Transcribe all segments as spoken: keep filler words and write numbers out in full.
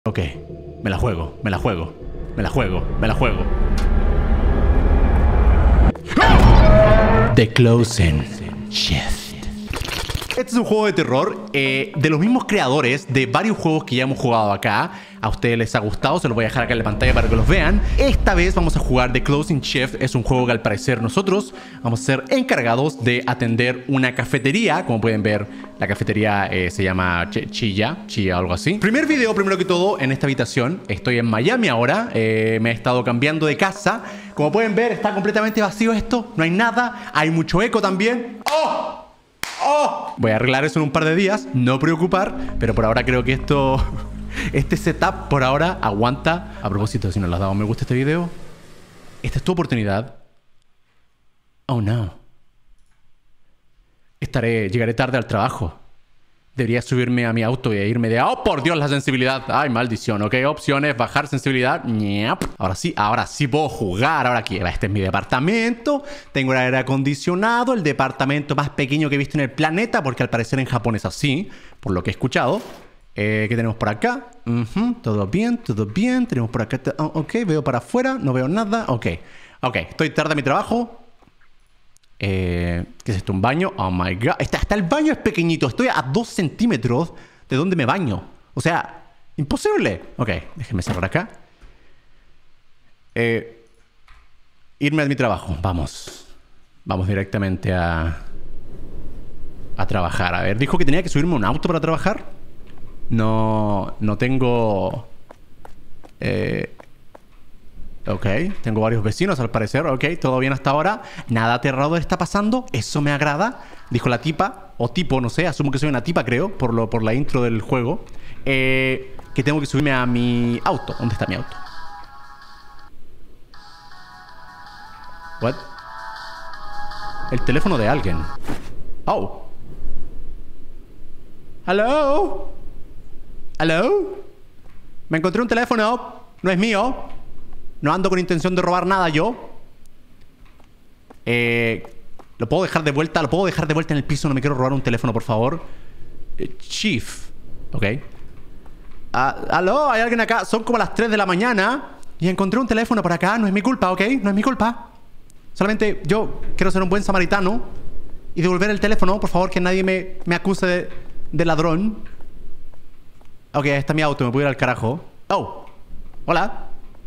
Ok, me la juego, me la juego, me la juego, me la juego. The Closing Shift. Este es un juego de terror eh, de los mismos creadores de varios juegos que ya hemos jugado acá. A ustedes les ha gustado, se los voy a dejar acá en la pantalla para que los vean. Esta vez vamos a jugar The Closing Shift. Es un juego que al parecer nosotros vamos a ser encargados de atender una cafetería. Como pueden ver, la cafetería eh, se llama Ch Chilla, Chilla o algo así. Primer video, primero que todo, en esta habitación. Estoy en Miami ahora, eh, me he estado cambiando de casa. Como pueden ver, está completamente vacío esto, no hay nada, hay mucho eco también. ¡Oh! ¡Oh! Voy a arreglar eso en un par de días, no preocupar, pero por ahora creo que esto... Este setup por ahora aguanta. A propósito, si no le has dado me gusta a este video, esta es tu oportunidad. Oh no. Estaré, llegaré tarde al trabajo. Debería subirme a mi auto y irme de... ¡Oh, por Dios, la sensibilidad! ¡Ay, maldición! Ok, opciones, bajar sensibilidad. Ñap. Ahora sí, ahora sí puedo jugar. Ahora aquí, este es mi departamento. Tengo el aire acondicionado. El departamento más pequeño que he visto en el planeta. Porque al parecer en Japón es así, por lo que he escuchado. Eh, ¿Qué tenemos por acá? Uh-huh, todo bien, todo bien. Tenemos por acá... Oh, ok, veo para afuera. No veo nada. Ok, ok. Estoy tarde a mi trabajo. Eh, ¿Qué es esto? ¿Un baño? Oh my god. Hasta, hasta el baño es pequeñito. Estoy a dos centímetros de donde me baño. O sea, imposible. Ok, déjenme cerrar acá. Eh, irme a mi trabajo. Vamos. Vamos directamente a... A trabajar. A ver, dijo que tenía que subirme a un auto para trabajar. No... No tengo... Eh... Ok, tengo varios vecinos al parecer. Ok, todo bien hasta ahora. Nada aterrador está pasando. Eso me agrada. Dijo la tipa, o tipo, no sé. Asumo que soy una tipa, creo, por, lo, por la intro del juego. eh, Que tengo que subirme a mi auto. ¿Dónde está mi auto? What? El teléfono de alguien. Oh. Hello. Hello. Me encontré un teléfono. No es mío. No ando con intención de robar nada yo. Eh, ¿Lo puedo dejar de vuelta? ¿Lo puedo dejar de vuelta en el piso? No me quiero robar un teléfono, por favor. eh, Chief. Ok. Ah, ¿aló? ¿Hay alguien acá? Son como las tres de la mañana y encontré un teléfono por acá. No es mi culpa, ¿ok? No es mi culpa. Solamente yo quiero ser un buen samaritano y devolver el teléfono. Por favor, que nadie me, me acuse de, de ladrón. Ok, ahí está mi auto. Me puedo ir al carajo. Oh. Hola.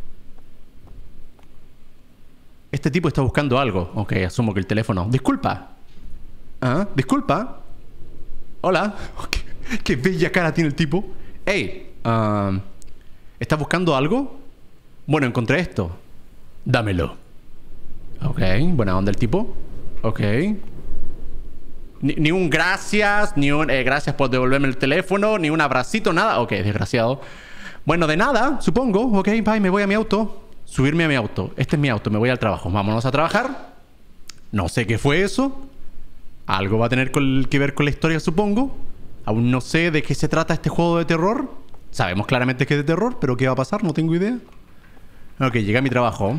Este tipo está buscando algo. Ok, asumo que el teléfono. Disculpa. Ah, disculpa. Hola. Qué, qué bella cara tiene el tipo. Hey, um, ¿estás buscando algo? Bueno, encontré esto. Dámelo. Ok, buena onda el tipo. Ok. Ni, ni un gracias, ni un eh, gracias por devolverme el teléfono, ni un abracito, nada. Ok, desgraciado. Bueno, de nada, supongo. Ok, bye, me voy a mi auto. Subirme a mi auto. Este es mi auto, me voy al trabajo. Vámonos a trabajar. No sé qué fue eso. Algo va a tener que ver con la historia, supongo. Aún no sé de qué se trata este juego de terror. Sabemos claramente que es de terror, pero ¿qué va a pasar? No tengo idea. Ok, llegué a mi trabajo.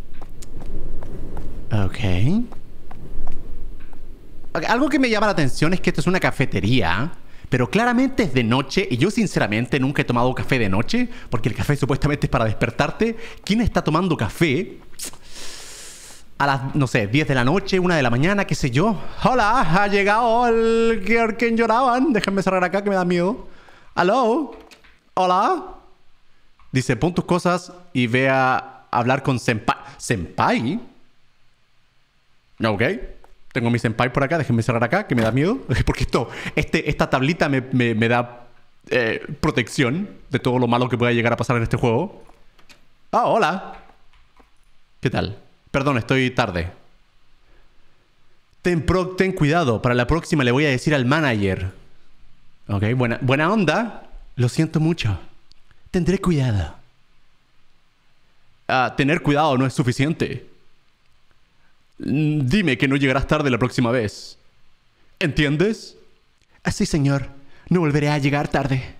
Ok. Okay, algo que me llama la atención es que esto es una cafetería, pero claramente es de noche. Y yo sinceramente nunca he tomado café de noche, porque el café supuestamente es para despertarte. ¿Quién está tomando café a las, no sé, diez de la noche, una de la mañana, qué sé yo? Hola, ha llegado el que quien lloraban. Déjenme cerrar acá que me da miedo. ¿Aló? Hola. Dice, pon tus cosas y ve a hablar con Senpai. ¿Senpai? Ok. Tengo mi senpai por acá, déjenme cerrar acá, que me da miedo. Porque esto, este, esta tablita me, me, me da eh, protección de todo lo malo que pueda llegar a pasar en este juego. Ah, hola. ¿Qué tal? Perdón, estoy tarde. Ten, pro, ten cuidado, para la próxima le voy a decir al manager. Ok, buena, buena onda. Lo siento mucho. Tendré cuidado. Ah, tener cuidado no es suficiente. Dime que no llegarás tarde la próxima vez. ¿Entiendes? Así, señor. No volveré a llegar tarde.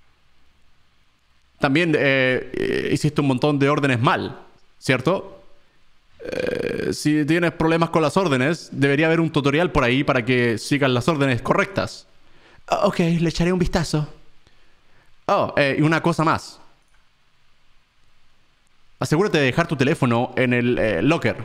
También eh, hiciste un montón de órdenes mal, ¿cierto? Eh, si tienes problemas con las órdenes, debería haber un tutorial por ahí para que sigas las órdenes correctas. Ok, le echaré un vistazo. Oh, eh, y una cosa más. Asegúrate de dejar tu teléfono en el eh, locker.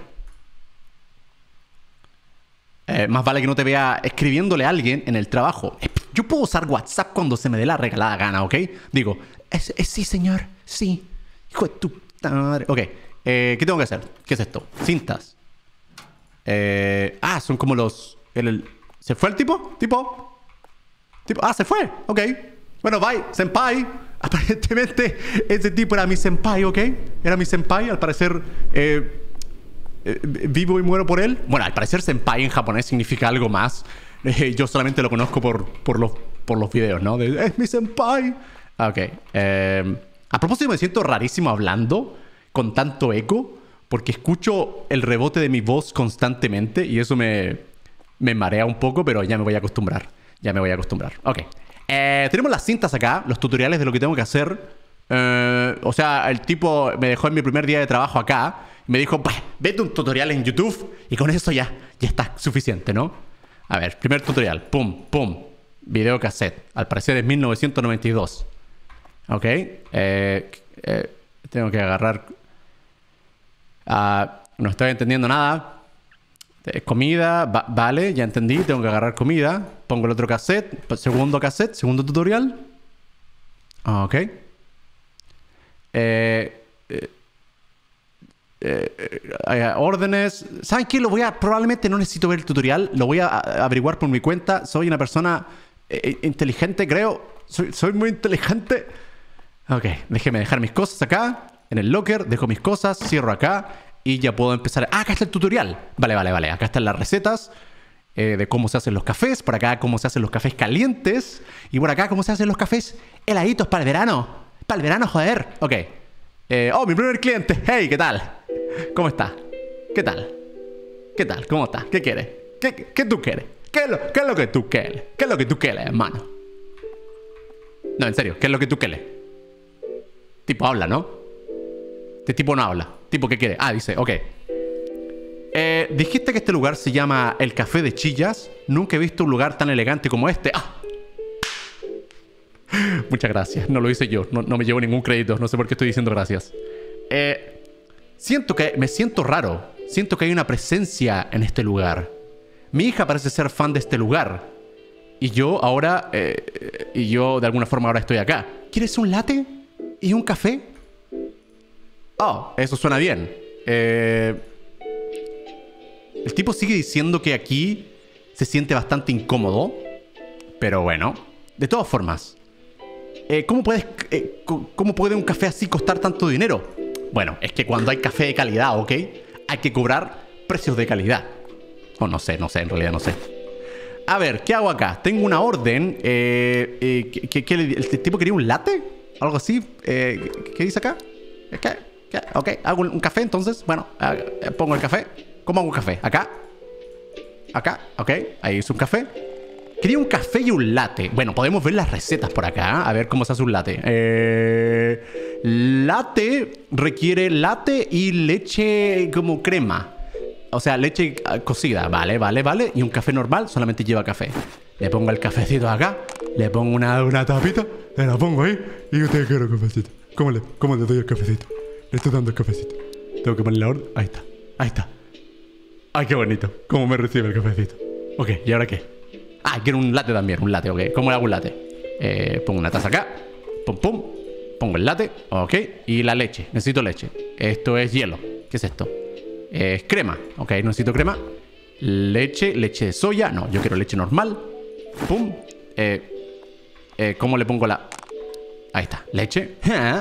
Eh, más vale que no te vea escribiéndole a alguien en el trabajo. Eh, yo puedo usar WhatsApp cuando se me dé la regalada gana, ¿ok? Digo, es, es, sí, señor, sí. Hijo de tu puta madre. Ok, eh, ¿qué tengo que hacer? ¿Qué es esto? Cintas. Eh, ah, son como los... El, el, ¿Se fue el tipo? ¿Tipo? ¿Tipo? Ah, se fue. Ok. Bueno, bye, senpai. Aparentemente ese tipo era mi senpai, ¿ok? Era mi senpai, al parecer... Eh, eh, vivo y muero por él. Bueno, al parecer senpai en japonés significa algo más. Eh, yo solamente lo conozco por, por, los, por los videos, ¿no? De, es mi senpai. Ok. Eh, a propósito, me siento rarísimo hablando con tanto eco porque escucho el rebote de mi voz constantemente y eso me, me marea un poco, pero ya me voy a acostumbrar. Ya me voy a acostumbrar. Ok. Eh, tenemos las cintas acá, los tutoriales de lo que tengo que hacer. Eh, o sea, el tipo me dejó en mi primer día de trabajo acá. Me dijo, vete un tutorial en YouTube y con eso ya, ya está suficiente, ¿no? A ver, primer tutorial. Pum, pum. Video cassette. Al parecer es mil novecientos noventa y dos. Ok. Eh, eh, tengo que agarrar... Uh, no estoy entendiendo nada. Eh, comida, va vale, ya entendí. Tengo que agarrar comida. Pongo el otro cassette. Segundo cassette, segundo tutorial. Ok. Eh, eh, eh, eh, órdenes. ¿Saben qué? Lo voy a... Probablemente no necesito ver el tutorial. Lo voy a, a averiguar por mi cuenta. Soy una persona eh, inteligente, creo. Soy, soy muy inteligente. Ok, déjeme dejar mis cosas acá. En el locker, dejo mis cosas, cierro acá y ya puedo empezar. Ah, acá está el tutorial. Vale, vale, vale. Acá están las recetas eh, de cómo se hacen los cafés. Por acá, cómo se hacen los cafés calientes. Y por acá, cómo se hacen los cafés heladitos para el verano. Para el verano, joder. Ok. Eh, oh, mi primer cliente. Hey, ¿qué tal? ¿Cómo está? ¿Qué tal? ¿Qué tal? ¿Cómo está? ¿Qué quiere? ¿Qué, qué, qué tú quieres? ¿Qué es, lo, ¿Qué es lo que tú quieres? ¿Qué es lo que tú quieres, hermano? No, en serio, ¿qué es lo que tú quieres? Tipo, habla, ¿no? Este tipo no habla. ¿Tipo qué quiere? Ah, dice, ok. Eh, dijiste que este lugar se llama el Café de Chillas. Nunca he visto un lugar tan elegante como este. ¡Ah! Muchas gracias. No lo hice yo. No, no me llevo ningún crédito. No sé por qué estoy diciendo gracias. Eh, siento que... Me siento raro. Siento que hay una presencia en este lugar. Mi hija parece ser fan de este lugar. Y yo ahora... Eh, y yo de alguna forma ahora estoy acá. ¿Quieres un latte? ¿Y un café? Oh, eso suena bien. Eh, el tipo sigue diciendo que aquí se siente bastante incómodo. Pero bueno, de todas formas, eh, ¿cómo, puedes, eh, ¿cómo puede un café así costar tanto dinero? Bueno, es que cuando hay café de calidad, ¿ok? Hay que cobrar precios de calidad. O oh, no sé, no sé, en realidad no sé. A ver, ¿qué hago acá? Tengo una orden. Eh, eh, ¿qué, qué, qué, ¿El tipo quería un latte? ¿Algo así? Eh, ¿Qué dice acá? ¿Qué? ¿Qué? Ok, hago un café entonces. Bueno, uh, pongo el café. ¿Cómo hago un café? Acá. Acá, ok. Ahí hice un café. Quería un café y un latte. Bueno, podemos ver las recetas por acá. A ver cómo se hace un latte. Eh, latte requiere latte y leche como crema. O sea, leche uh, cocida. Vale, vale, vale. Y un café normal solamente lleva café. Le pongo el cafecito acá. Le pongo una, una tapita. Le la pongo ahí. Y usted quiere el cafecito. ¿Cómo le, ¿Cómo le doy el cafecito? Le estoy dando el cafecito. Tengo que poner la orden. Ahí está. Ahí está. Ay, qué bonito. ¿Cómo me recibe el cafecito? Ok, ¿y ahora qué? Ah, quiero un latte también. Un latte, ok. ¿Cómo le hago un latte? Eh, pongo una taza acá. Pum, pum. Pongo el latte. Ok. Y la leche. Necesito leche. Esto es hielo. ¿Qué es esto? Eh, es crema. Ok, necesito crema. Leche. Leche de soya. No, yo quiero leche normal. Pum. Eh, eh, ¿Cómo le pongo la...? Ahí está. Leche.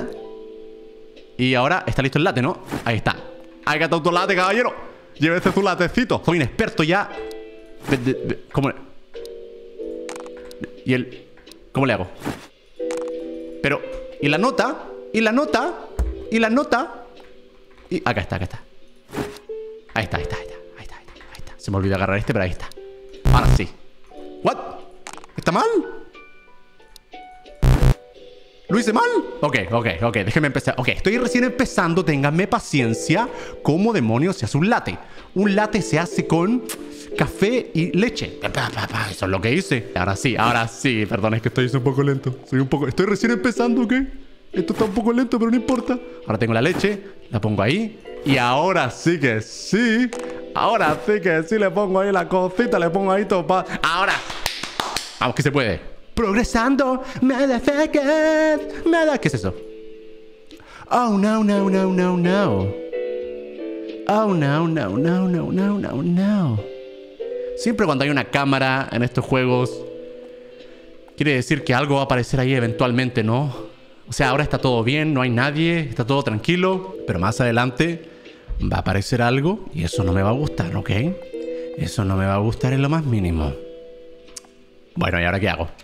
Y ahora está listo el latte, ¿no? Ahí está. Ahí está tu latte, caballero. Llévese tu latecito. Soy un experto ya. ¿Cómo le...? Y el... ¿Cómo le hago? Pero... ¿Y la nota? ¿Y la nota? ¿Y la nota? Y... Acá está, acá está. Ahí está, ahí está, ahí está. Ahí está, ahí está, ahí está. Se me olvidó agarrar este, pero ahí está. Ahora sí. ¿What? ¿Está mal? ¿Lo hice mal? Ok, ok, ok, déjeme empezar. Ok, estoy recién empezando, ténganme paciencia. ¿Cómo demonios se hace un latte? Un latte se hace con café y leche. Eso es lo que hice. Ahora sí, ahora sí. Perdón, es que estoy un poco lento. Soy un poco... Estoy recién empezando, ¿ok? Esto está un poco lento, pero no importa. Ahora tengo la leche, la pongo ahí. Y ahora sí que sí. Ahora sí que sí le pongo ahí la cosita, le pongo ahí todo pa... Ahora. Vamos, que se puede. Progresando. Motherfuckers. Nada. ¿Qué es eso? Oh, no, no, no, no, no. Oh, no, no, no, no, no, no, no. Siempre cuando hay una cámara en estos juegos, quiere decir que algo va a aparecer ahí eventualmente, ¿no? O sea, ahora está todo bien, no hay nadie, está todo tranquilo. Pero más adelante va a aparecer algo y eso no me va a gustar, ¿ok? Eso no me va a gustar en lo más mínimo. Bueno, ¿y ahora qué hago?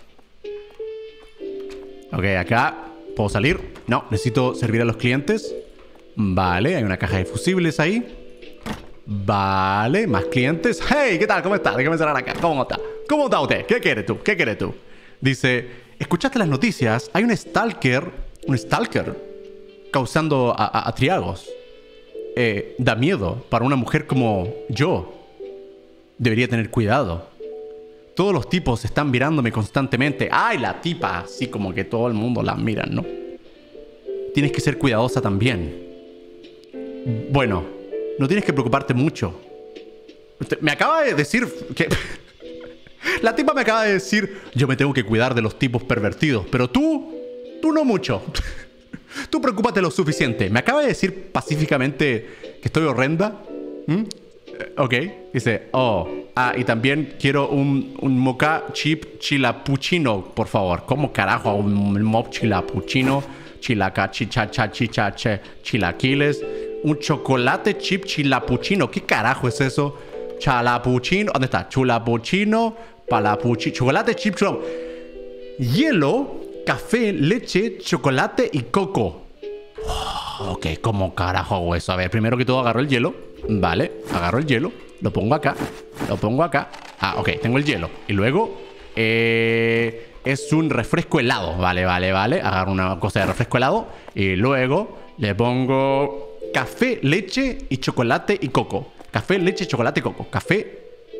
Ok, acá puedo salir. No, necesito servir a los clientes. Vale, hay una caja de fusibles ahí. Vale, más clientes. Hey, ¿qué tal? ¿Cómo está? Déjame cerrar acá. ¿Cómo está? ¿Cómo está usted? ¿Qué quieres tú? ¿Qué quieres tú? Dice, ¿escuchaste las noticias? Hay un stalker, un stalker, causando a, a, a triagos. Eh, da miedo para una mujer como yo. Debería tener cuidado. Todos los tipos están mirándome constantemente. ¡Ay, la tipa! Así como que todo el mundo la mira, ¿no? Tienes que ser cuidadosa también. Bueno, no tienes que preocuparte mucho. Usted me acaba de decir que... La tipa me acaba de decir, yo me tengo que cuidar de los tipos pervertidos, pero tú, tú no mucho. Tú preocúpate lo suficiente. Me acaba de decir pacíficamente que estoy horrenda. ¿Mm? Ok. Dice, oh, ah, y también quiero un, un mocha chip chilapuchino, por favor. ¿Cómo carajo un mob chilapuchino? Chilaca, chicha, cha, chicha, che, chilaquiles. Un chocolate chip chilapuchino. ¿Qué carajo es eso? Chalapuchino. ¿Dónde está? Chulapuchino, palapuchino. Chocolate chip chula. Hielo, café, leche, chocolate y coco. Oh, ok, ¿cómo carajo hago eso? A ver, primero que todo agarro el hielo. Vale, agarro el hielo. Lo pongo acá. Lo pongo acá. Ah, ok, tengo el hielo. Y luego... Eh, es un refresco helado. Vale, vale, vale. Agarro una cosa de refresco helado. Y luego le pongo... Café, leche y chocolate y coco. Café, leche, chocolate y coco. Café.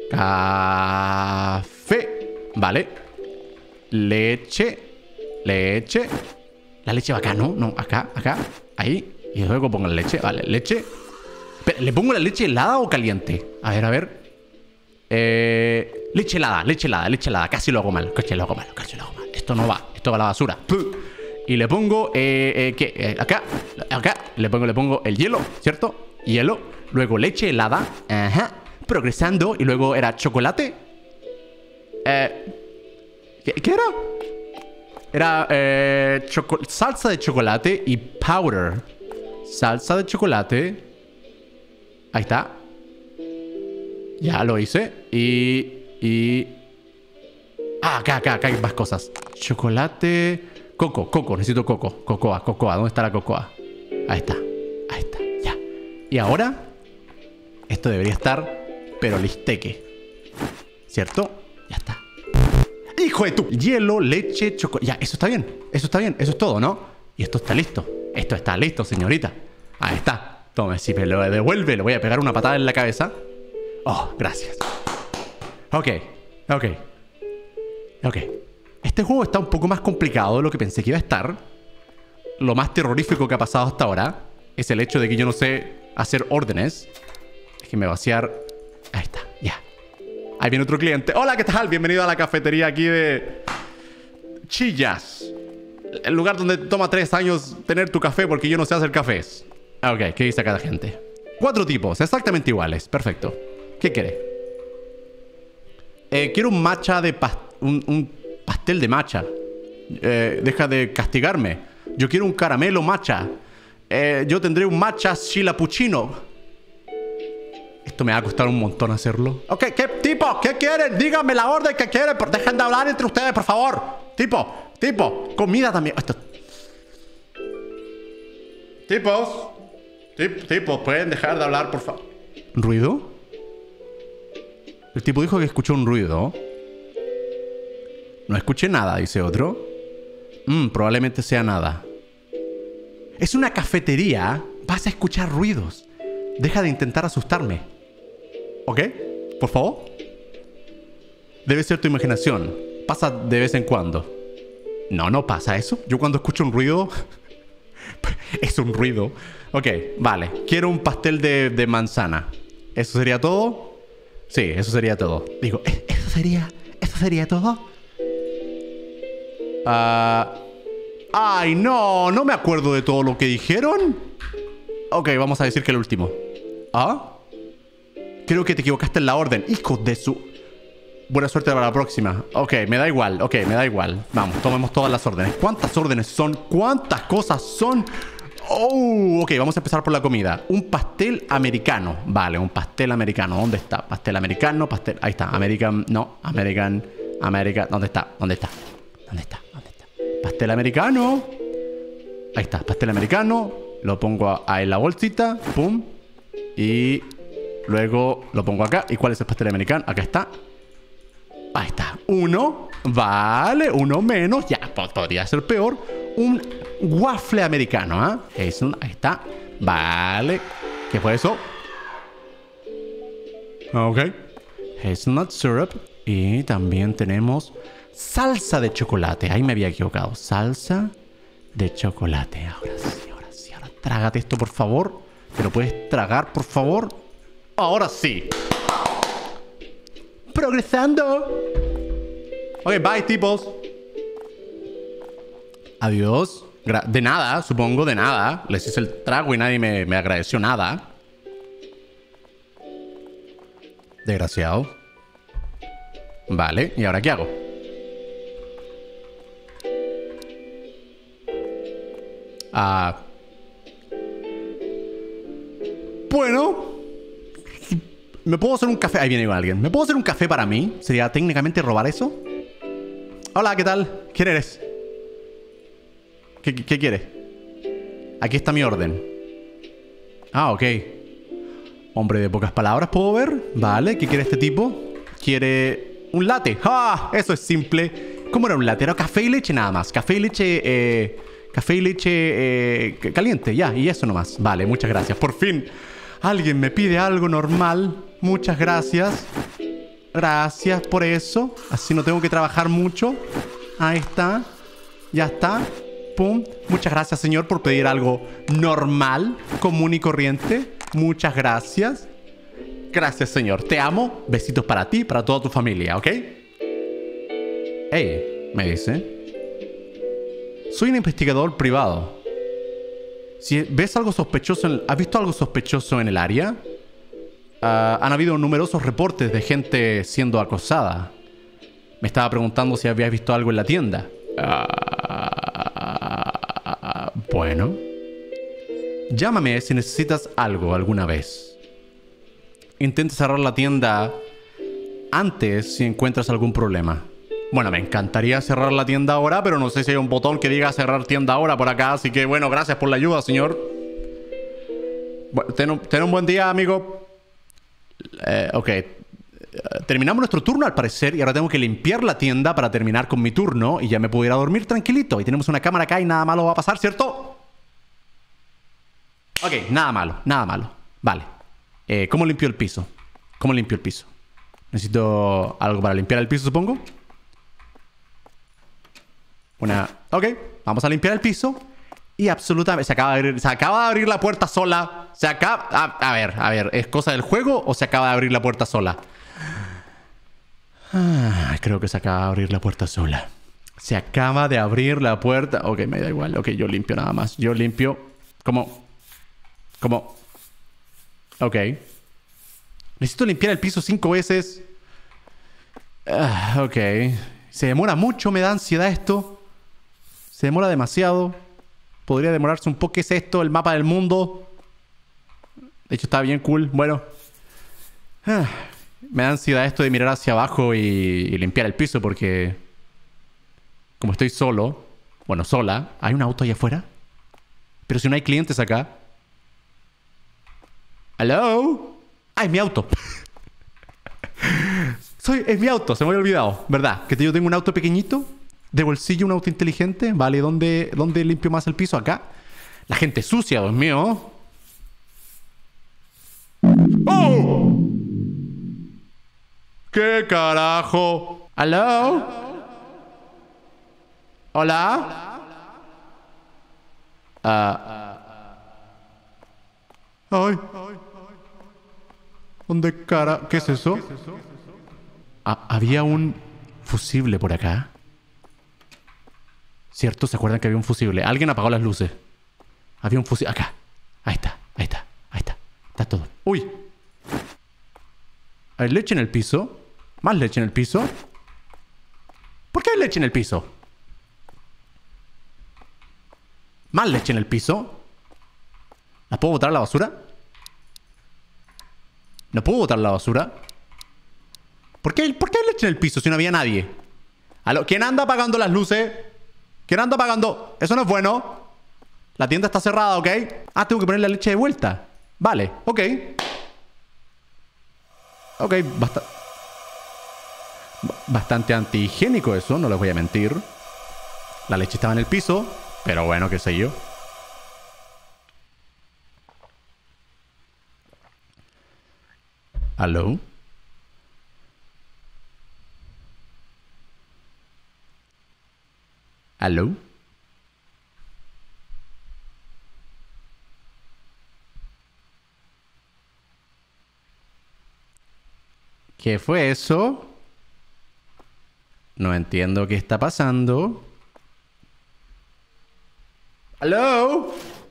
Café. Vale. Leche. Leche. La leche va acá, ¿no? No, acá, acá. Ahí. Y luego pongo la leche. Vale, leche. Pero, ¿le pongo la leche helada o caliente? A ver, a ver. Eh, leche helada, leche helada, leche helada. Casi lo hago mal. Casi lo hago mal. Casi lo hago mal. Esto no va. Esto va a la basura. ¡Puh! Y le pongo, eh, eh, ¿qué? Eh, acá, acá, le pongo, le pongo el hielo, ¿cierto? Hielo, luego leche helada, ajá, progresando, y luego era chocolate. Eh, ¿qué, ¿Qué era? Era eh, salsa de chocolate y powder. Salsa de chocolate. Ahí está. Ya lo hice. Y, y... Ah, acá, acá, acá hay más cosas. Chocolate... Coco, coco, necesito coco. Cocoa, cocoa. ¿Dónde está la cocoa? Ahí está. Ahí está. Ya. Y ahora, esto debería estar, pero listeque. ¿Cierto? Ya está. ¡Hijo de tu! Hielo, leche, chocolate. Ya, eso está bien. Eso está bien. Eso es todo, ¿no? Y esto está listo. Esto está listo, señorita. Ahí está. Tome, si me lo devuelve, le voy a pegar una patada en la cabeza. Oh, gracias. Ok. Ok. Ok. Este juego está un poco más complicado de lo que pensé que iba a estar. Lo más terrorífico que ha pasado hasta ahora es el hecho de que yo no sé hacer órdenes. Déjenme vaciar. Ahí está, ya. Ahí viene otro cliente. Hola, ¿qué tal? Bienvenido a la cafetería aquí de... Chillas. El lugar donde toma tres años tener tu café porque yo no sé hacer cafés. Ok, ¿qué dice cada gente? Cuatro tipos, exactamente iguales. Perfecto. ¿Qué quiere? Eh, quiero un matcha de... Past un... un pastel de matcha. Eh, deja de castigarme. Yo quiero un caramelo matcha. Eh, yo tendré un matcha chilapuchino. Esto me va a costar un montón hacerlo. Ok, ¿qué tipo? ¿Qué quieren? Díganme la orden que quieren. Dejen de hablar entre ustedes, por favor. Tipo, tipo. Comida también. Esto. Tipos. Tip, tipos, ¿pueden dejar de hablar, por favor? ¿Ruido? El tipo dijo que escuchó un ruido. No escuché nada, dice otro. Mm, probablemente sea nada. Es una cafetería. Vas a escuchar ruidos. Deja de intentar asustarme. ¿Ok? Por favor. Debe ser tu imaginación. Pasa de vez en cuando. No, no pasa eso. Yo cuando escucho un ruido, Es un ruido. Ok, vale. Quiero un pastel de, de manzana. ¿Eso sería todo? Sí, eso sería todo. Digo, ¿eso sería, eso sería todo? Ah... Uh... ¡Ay, no! No me acuerdo de todo lo que dijeron. Ok, vamos a decir que el último. ¿Ah? Creo que te equivocaste en la orden. Hijo de su... Buena suerte para la próxima. Ok, me da igual. Ok, me da igual. Vamos, tomemos todas las órdenes. ¿Cuántas órdenes son? ¿Cuántas cosas son? Oh, ok, vamos a empezar por la comida. Un pastel americano. Vale, un pastel americano. ¿Dónde está? Pastel americano, pastel... Ahí está. American... No, American... American... ¿Dónde está? ¿Dónde está? ¿Dónde está? ¿Dónde está? Pastel americano. Ahí está, pastel americano. Lo pongo ahí en la bolsita. Pum. Y luego lo pongo acá. ¿Y cuál es el pastel americano? Acá está. Ahí está. Uno. Vale, uno menos. Ya, podría ser peor. Un waffle americano, ¿ah? ¿eh? Ahí está. Vale. ¿Qué fue eso? Ok. Hazelnut syrup. Y también tenemos... salsa de chocolate. Ahí me había equivocado. Salsa de chocolate. Ahora sí, ahora sí. Ahora trágate esto, por favor. ¿Te lo puedes tragar, por favor? Ahora sí. Progresando. Ok, bye, tipos. Adiós. Gra de nada, supongo, de nada. Les hice el trago y nadie me, me agradeció nada. Desgraciado. Vale, ¿y ahora qué hago? Ah... Bueno... ¿Me puedo hacer un café? Ahí viene alguien. ¿Me puedo hacer un café para mí? ¿Sería técnicamente robar eso? Hola, ¿qué tal? ¿Quién eres? ¿Qué, qué, qué quieres? Aquí está mi orden. Ah, ok. Hombre de pocas palabras, ¿puedo ver? Vale, ¿qué quiere este tipo? Quiere un latte. ¡Ah! Eso es simple. ¿Cómo era un latte? Era café y leche nada más. Café y leche... Eh... Café y leche eh, caliente, ya, y eso nomás. Vale, muchas gracias. Por fin, alguien me pide algo normal. Muchas gracias. Gracias por eso. Así no tengo que trabajar mucho. Ahí está. Ya está. Pum. Muchas gracias, señor, por pedir algo normal, común y corriente. Muchas gracias. Gracias, señor. Te amo. Besitos para ti y para toda tu familia, ¿ok? Hey, me dice... Soy un investigador privado. Si ves algo sospechoso, en, ¿has visto algo sospechoso en el área? Uh, han habido numerosos reportes de gente siendo acosada. Me estaba preguntando si habías visto algo en la tienda. Uh, bueno. Llámame si necesitas algo alguna vez. Intenta cerrar la tienda antes si encuentras algún problema. Bueno, me encantaría cerrar la tienda ahora, pero no sé si hay un botón que diga cerrar tienda ahora por acá. Así que, bueno, gracias por la ayuda, señor. Bueno, ten un, ten un buen día, amigo. Eh, ok. Terminamos nuestro turno, al parecer, y ahora tengo que limpiar la tienda para terminar con mi turno. Y ya me puedo ir a dormir tranquilito. Y tenemos una cámara acá y nada malo va a pasar, ¿cierto? Ok, nada malo, nada malo. Vale. Eh, ¿Cómo limpio el piso? ¿Cómo limpio el piso? Necesito algo para limpiar el piso, supongo. Una... Ok, vamos a limpiar el piso. Y absolutamente... Se acaba de abrir, se acaba de abrir la puerta sola. Se acaba... A, a ver, a ver. ¿Es cosa del juego o se acaba de abrir la puerta sola? Ah, creo que se acaba de abrir la puerta sola. Se acaba de abrir la puerta... Ok, me da igual. Ok, yo limpio nada más. Yo limpio... ¿Cómo? ¿Cómo? Ok. Necesito limpiar el piso cinco veces. Ah, ok. Se demora mucho, me da ansiedad esto. Se demora demasiado. Podría demorarse un poco. ¿Qué es esto? El mapa del mundo. De hecho, está bien cool. Bueno. Ah, me da ansiedad esto de mirar hacia abajo y, y limpiar el piso porque... Como estoy solo... Bueno, sola. ¿Hay un auto allá afuera? Pero si no hay clientes acá... ¿Hello? ¡Ah, es mi auto! Soy, es mi auto, se me había olvidado. ¿Verdad? Que yo tengo un auto pequeñito, de bolsillo, un auto inteligente. Vale, ¿dónde, dónde limpio más el piso? Acá. La gente sucia, Dios mío. ¡Oh! ¿Qué carajo? ¿Hello? ¿Hola? Uh, Ay. ¿Dónde cara? ¿Qué es eso? Ah, había un fusible por acá. ¿Cierto? ¿Se acuerdan que había un fusible? Alguien apagó las luces. Había un fusible. Acá. Ahí está. Ahí está. Ahí está. Está todo. ¡Uy! ¿Hay leche en el piso? ¿Más leche en el piso? ¿Por qué hay leche en el piso? ¿Más leche en el piso? ¿La puedo botar a la basura? ¿No puedo botar a la basura? ¿Por qué, ¿Por qué hay leche en el piso si no había nadie? ¿Aló? ¿Quién anda apagando las luces? ¿Quién anda apagando? Eso no es bueno. La tienda está cerrada, ¿ok? Ah, tengo que poner la leche de vuelta. Vale, ok. Ok, basta... bastante antihigiénico eso, no les voy a mentir. La leche estaba en el piso, pero bueno, qué sé yo. ¿Aló? ¿Aló? ¿Qué fue eso? No entiendo qué está pasando. ¿Aló?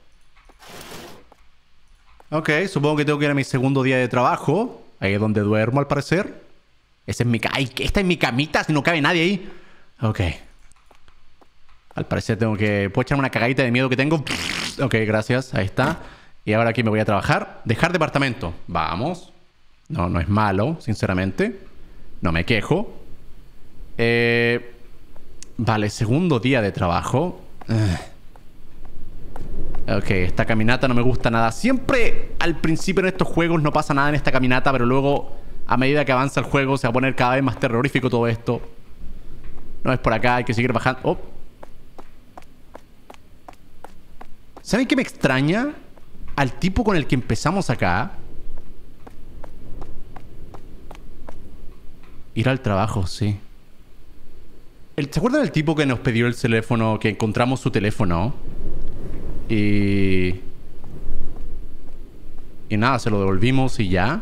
Ok, supongo que tengo que ir a mi segundo día de trabajo. Ahí es donde duermo, al parecer. Esa es mi ca- Ay, esta es mi camita, si no cabe nadie ahí. Ok. Al parecer tengo que... ¿Puedo echarme una cagadita de miedo que tengo? Ok, gracias. Ahí está. Y ahora aquí me voy a trabajar. Dejar departamento. Vamos. No, no es malo, sinceramente. No me quejo. Eh... Vale, segundo día de trabajo. Ok, esta caminata no me gusta nada. Siempre al principio en estos juegos no pasa nada en esta caminata, pero luego a medida que avanza el juego se va a poner cada vez más terrorífico todo esto. No es por acá, hay que seguir bajando. Oh. ¿Saben qué me extraña? Al tipo con el que empezamos acá. Ir al trabajo, sí. El, ¿Se acuerdan del tipo que nos pidió el teléfono? Que encontramos su teléfono. Y... Y nada, se lo devolvimos y ya.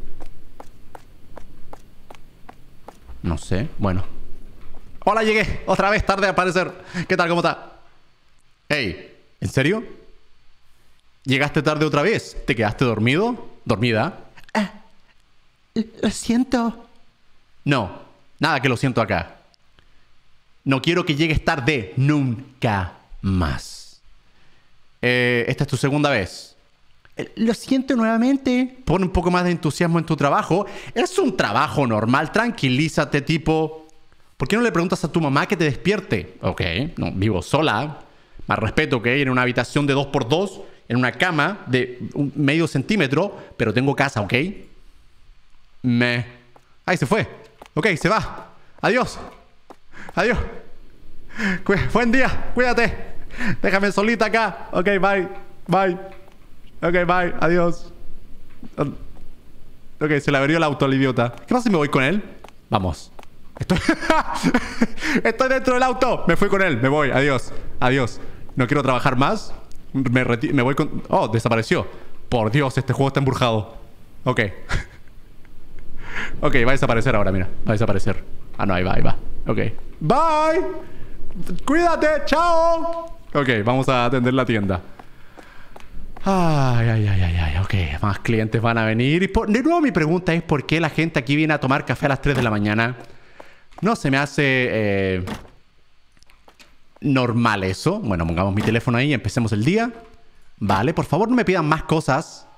No sé, bueno. Hola, llegué. Otra vez tarde a aparecer. ¿Qué tal? ¿Cómo está? Hey, ¿en serio? ¿Llegaste tarde otra vez? ¿Te quedaste dormido? ¿Dormida? Ah, lo siento. No, nada que lo siento acá. No quiero que llegues tarde nunca más. Eh, esta es tu segunda vez. Eh, lo siento nuevamente. Pon un poco más de entusiasmo en tu trabajo. Es un trabajo normal. Tranquilízate, tipo. ¿Por qué no le preguntas a tu mamá que te despierte? Ok, no, vivo sola. Más respeto, ok. En una habitación de dos por dos. En una cama de un medio centímetro. Pero tengo casa, ok. Me... Ahí se fue. Ok, se va. Adiós. Adiós. Cu buen día. Cuídate. Déjame solita acá. Ok, bye. Bye. Ok, bye. Adiós. Ok, se le abrió el auto al idiota. ¿Qué pasa si me voy con él? Vamos. Estoy... Estoy dentro del auto. Me fui con él. Me voy. Adiós. Adiós. No quiero trabajar más. Me, me voy con... Oh, desapareció. Por Dios, este juego está embrujado. Ok. Ok, va a desaparecer ahora, mira. Va a desaparecer. Ah, no, ahí va, ahí va. Ok. Bye. Cuídate. Chao. Ok, vamos a atender la tienda. Ay, ay, ay, ay, ay. Ok, más clientes van a venir. Y por... de nuevo mi pregunta es ¿por qué la gente aquí viene a tomar café a las tres de la mañana? No se me hace eh, normal eso. Bueno, pongamos mi teléfono ahí y empecemos el día. Vale, por favor no me pidan más cosas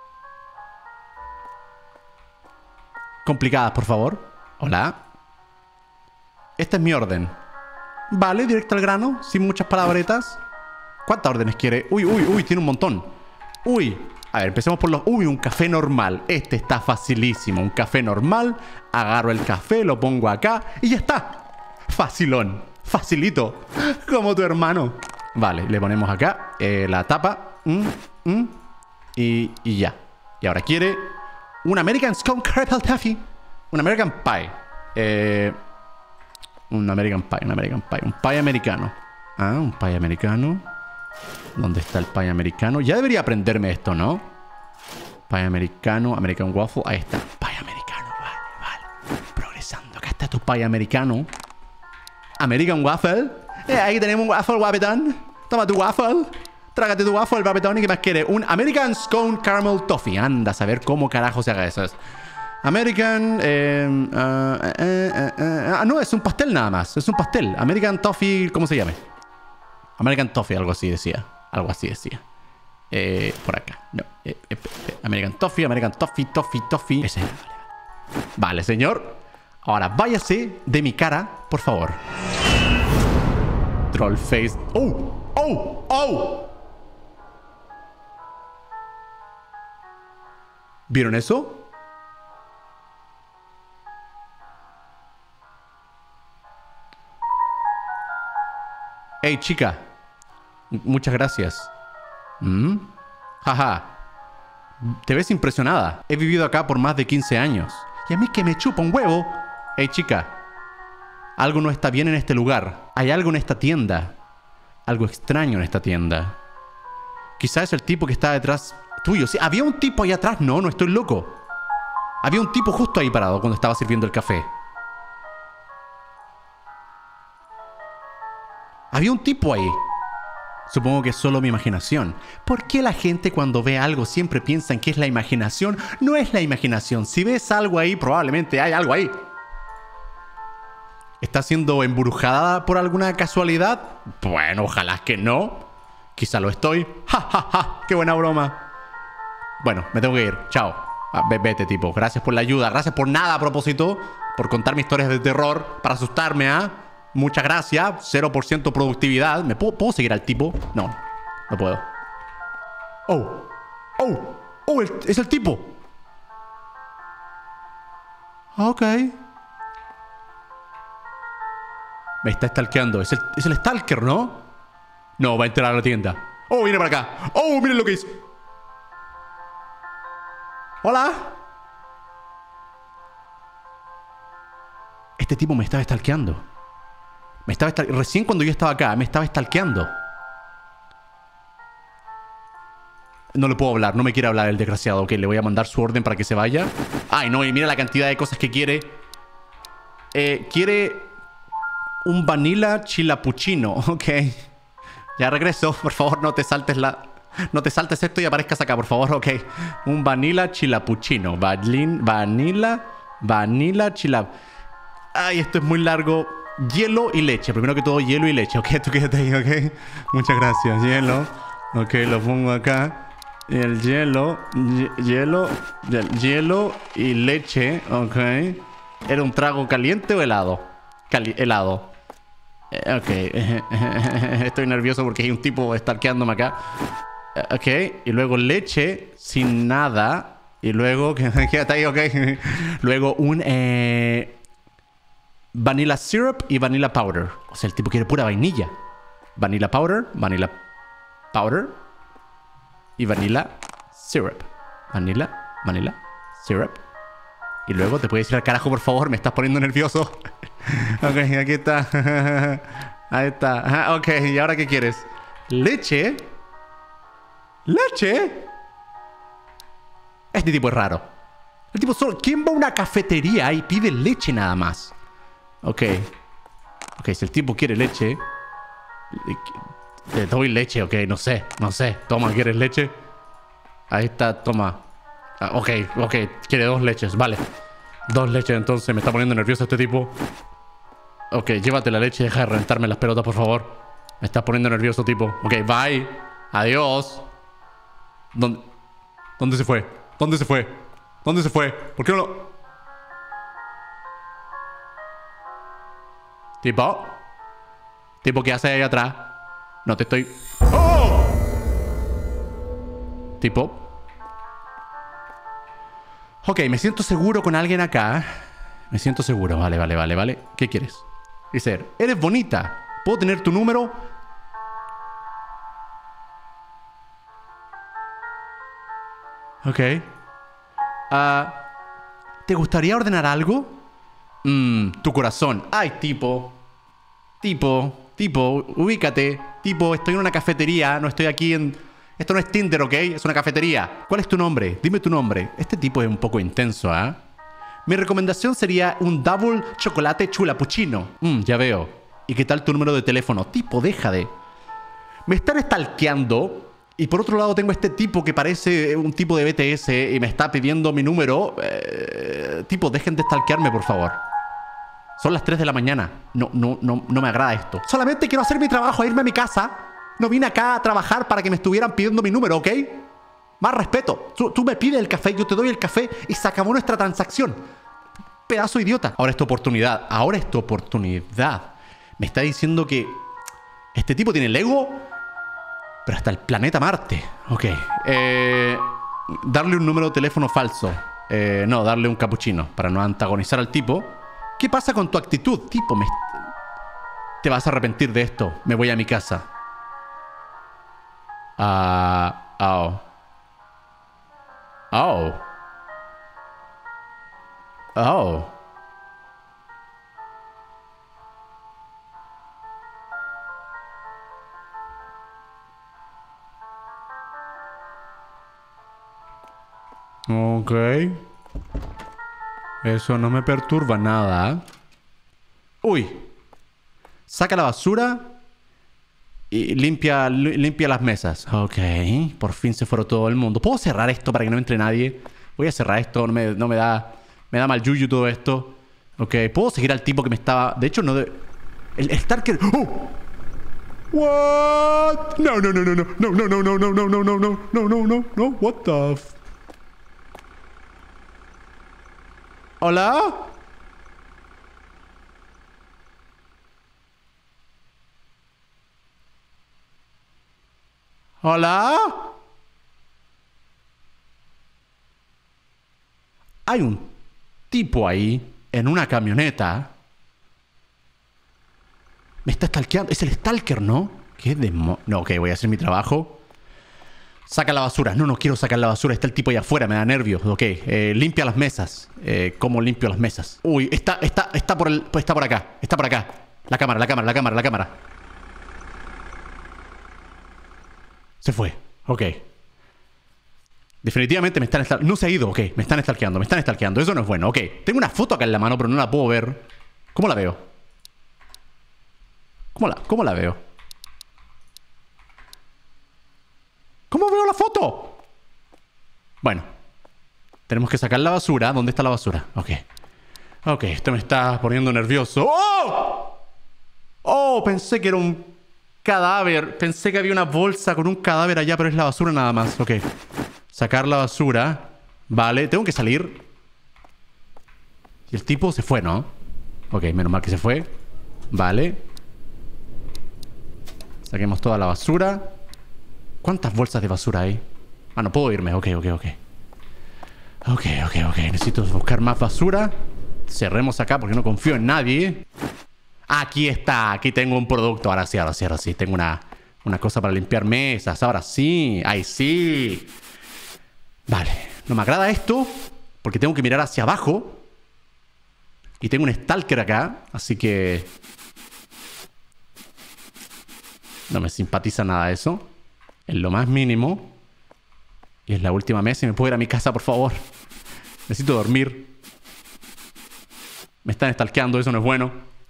complicadas, por favor. Hola. Esta es mi orden. Vale, directo al grano, sin muchas palabretas. ¿Cuántas órdenes quiere? Uy, uy, uy, tiene un montón. Uy, a ver, empecemos por los... Uy, un café normal. Este está facilísimo. Un café normal. Agarro el café, lo pongo acá y ya está. Facilón. Facilito. Como tu hermano. Vale, le ponemos acá eh, la tapa. Mm, mm, y, y ya. Y ahora quiere un American Scone Crumble Taffy. Un American Pie. Eh... Un American Pie, un American Pie. Un pie americano. Ah, un pie americano. ¿Dónde está el pie americano? Ya debería aprenderme esto, ¿no? Pie americano, American waffle. Ahí está. Pie americano. Vale, vale. Progresando. Acá está tu pie americano. American waffle. Eh, ahí tenemos un waffle, guapetón. Toma tu waffle. Trágate tu waffle, guapetón. ¿Y qué más quiere? Un American Scone Caramel Toffee. Anda a saber cómo carajo se haga eso. American... Eh, uh, uh, uh, uh, uh, no, es un pastel nada más. Es un pastel. American Toffee... ¿Cómo se llama? American Toffee, algo así decía. Algo así decía. Eh, por acá. No. Eh, eh, eh, American Toffee, American Toffee, Toffee, Toffee. Ese. Vale, vale. Vale, señor. Ahora, váyase de mi cara, por favor. Troll face. ¡Oh! ¡Oh! ¡Oh! ¿Vieron eso? Hey, chica. Muchas gracias. ¿Mm? Jaja. Te ves impresionada. He vivido acá por más de quince años. Y a mí que me chupa un huevo. Hey, chica. Algo no está bien en este lugar. Hay algo en esta tienda. Algo extraño en esta tienda. Quizás es el tipo que está detrás tuyo. ¿Sí? ¿Había un tipo ahí atrás? No, no estoy loco. Había un tipo justo ahí parado cuando estaba sirviendo el café. Había un tipo ahí. Supongo que es solo mi imaginación. ¿Por qué la gente cuando ve algo siempre piensa que es la imaginación? No es la imaginación. Si ves algo ahí, probablemente hay algo ahí. ¿Está siendo embrujada por alguna casualidad? Bueno, ojalá que no. Quizá lo estoy. ¡Ja, ja, ja! ¡Qué buena broma! Bueno, me tengo que ir. Chao. Ah, vete, tipo. Gracias por la ayuda. Gracias por nada a propósito. Por contarme historias de terror. Para asustarme, ¿ah? ¿eh? Muchas gracias. cero por ciento productividad. ¿Me puedo, puedo seguir al tipo? No. No puedo. Oh. Oh. Oh, el, es el tipo. Ok. Me está stalkeando. Es el, es el stalker, ¿no? No, va a entrar a la tienda. Oh, viene para acá. Oh, miren lo que hizo. Hola. Este tipo me estaba stalkeando. Me estaba stal- Recién cuando yo estaba acá, me estaba stalkeando. No le puedo hablar, no me quiere hablar el desgraciado. Ok, le voy a mandar su orden para que se vaya. Ay, no, y mira la cantidad de cosas que quiere. Eh, quiere un vanilla chilapuccino. Ok. Ya regreso, por favor, no te saltes la... No te saltes esto y aparezcas acá, por favor, ok. Un vanilla chilapuccino. Vanil... Vanilla... Vanilla chila... Ay, esto es muy largo. Hielo y leche. Primero que todo, hielo y leche. Ok, tú quédate ahí, ok. Muchas gracias. Hielo. Ok, lo pongo acá. El hielo. Hielo. Hielo y leche. Ok. ¿Era un trago caliente o helado? Cali helado. Eh, ok. Estoy nervioso porque hay un tipo stalkeándome acá. Ok. Y luego leche sin nada. Y luego... Quédate ahí, ok. Luego un... Eh... Vanilla syrup y vanilla powder. O sea, el tipo quiere pura vainilla. Vanilla powder, vanilla powder y vanilla syrup. Vanilla, vanilla syrup. Y luego te puedes ir al carajo, por favor. Me estás poniendo nervioso. Ok, aquí está. Ahí está. Ajá, ok, ¿y ahora qué quieres? ¿Leche? ¿Leche? Este tipo es raro. El tipo solo... ¿Quién va a una cafetería y pide leche nada más? Ok. Ok, si el tipo quiere leche... Le doy leche, ok, no sé, no sé. Toma, ¿quieres leche? Ahí está, toma. Ah, ok, ok, quiere dos leches, vale. Dos leches, entonces me está poniendo nervioso este tipo. Ok, llévate la leche y deja de reventarme las pelotas, por favor. Me está poniendo nervioso, tipo. Ok, bye. Adiós. ¿Dónde? ¿Dónde se fue? ¿Dónde se fue? ¿Dónde se fue? ¿Por qué no lo...? Tipo. Tipo, ¿qué hace ahí atrás? No te estoy... ¡Oh! Tipo. Ok, me siento seguro con alguien acá. Me siento seguro. Vale, vale, vale, vale. ¿Qué quieres? Dice, eres bonita. ¿Puedo tener tu número? Ok. Uh, ¿Te gustaría ordenar algo? Mmm, tu corazón. Ay, tipo. Tipo, tipo, ubícate. Tipo, estoy en una cafetería, no estoy aquí en, Esto no es Tinder, ¿ok? Es una cafetería. ¿Cuál es tu nombre? Dime tu nombre. Este tipo es un poco intenso, ¿ah? ¿eh? Mi recomendación sería un double chocolate chulapuccino. Mmm, ya veo. ¿Y qué tal tu número de teléfono? Tipo, deja de... Me están stalkeando. Y por otro lado tengo este tipo que parece un tipo de B T S y me está pidiendo mi número. Eh, tipo, dejen de stalkearme, por favor. Son las tres de la mañana. No, no, no, no me agrada esto. Solamente quiero hacer mi trabajo, irme a mi casa. No vine acá a trabajar para que me estuvieran pidiendo mi número, ¿ok? Más respeto. Tú, tú me pides el café, yo te doy el café y se acabó nuestra transacción. Pedazo idiota. Ahora es tu oportunidad. Ahora es tu oportunidad. Me está diciendo que este tipo tiene el ego, pero hasta el planeta Marte. Ok. Eh, darle un número de teléfono falso. Eh, no, darle un capuchino para no antagonizar al tipo. ¿Qué pasa con tu actitud? Tipo, me... te vas a arrepentir de esto. Me voy a mi casa. Ah... Uh, oh. Oh. Oh. Ok. Eso no me perturba nada. Uy. Saca la basura y limpia, limpia las mesas. Ok. Por fin se fue todo el mundo. ¿Puedo cerrar esto para que no entre nadie? Voy a cerrar esto. No me, no me da... Me da mal yuyu todo esto. Ok. ¿Puedo seguir al tipo que me estaba... De hecho, no de... El, el Starker... ¡Oh! What? No, no, no, no, no. No, no, no, no, no, no, no, no, no, no, no, no, no. What the f... ¿Hola? ¿Hola? Hay un tipo ahí en una camioneta. Me está stalkeando. Es el stalker, ¿no? ¿Qué demo... No, ok, voy a hacer mi trabajo. Saca la basura. No, no quiero sacar la basura. Está el tipo allá afuera, me da nervios. Ok, eh, limpia las mesas. Eh, ¿Cómo limpio las mesas? Uy, está, está, está, por el, está por acá. Está por acá. La cámara, la cámara, la cámara, la cámara. Se fue. Ok. Definitivamente me están stalkeando. No se ha ido. Ok, me están stalkeando. Me están stalkeando. Eso no es bueno. Ok. Tengo una foto acá en la mano, pero no la puedo ver. ¿Cómo la veo? ¿Cómo la, cómo la veo? ¿Cómo veo la foto? Bueno. Tenemos que sacar la basura. ¿Dónde está la basura? Ok. Ok, esto me está poniendo nervioso. ¡Oh! ¡Oh! Pensé que era un cadáver. Pensé que había una bolsa con un cadáver allá, pero es la basura nada más. Ok. Sacar la basura. Vale, tengo que salir. Y el tipo se fue, ¿no? Ok, menos mal que se fue. Vale. Saquemos toda la basura. ¿Cuántas bolsas de basura hay? Ah, no puedo irme. Ok, ok, ok. Ok, ok, ok. Necesito buscar más basura. Cerremos acá porque no confío en nadie. Aquí está. Aquí tengo un producto. Ahora sí, ahora sí, ahora sí. Tengo una, una cosa para limpiar mesas. Ahora sí. ¡Ay, sí! Vale. No me agrada esto porque tengo que mirar hacia abajo. Y tengo un stalker acá. Así que... no me simpatiza nada eso. En lo más mínimo. Y es la última mesa y me puedo ir a mi casa, por favor. Necesito dormir. Me están stalkeando, eso no es bueno.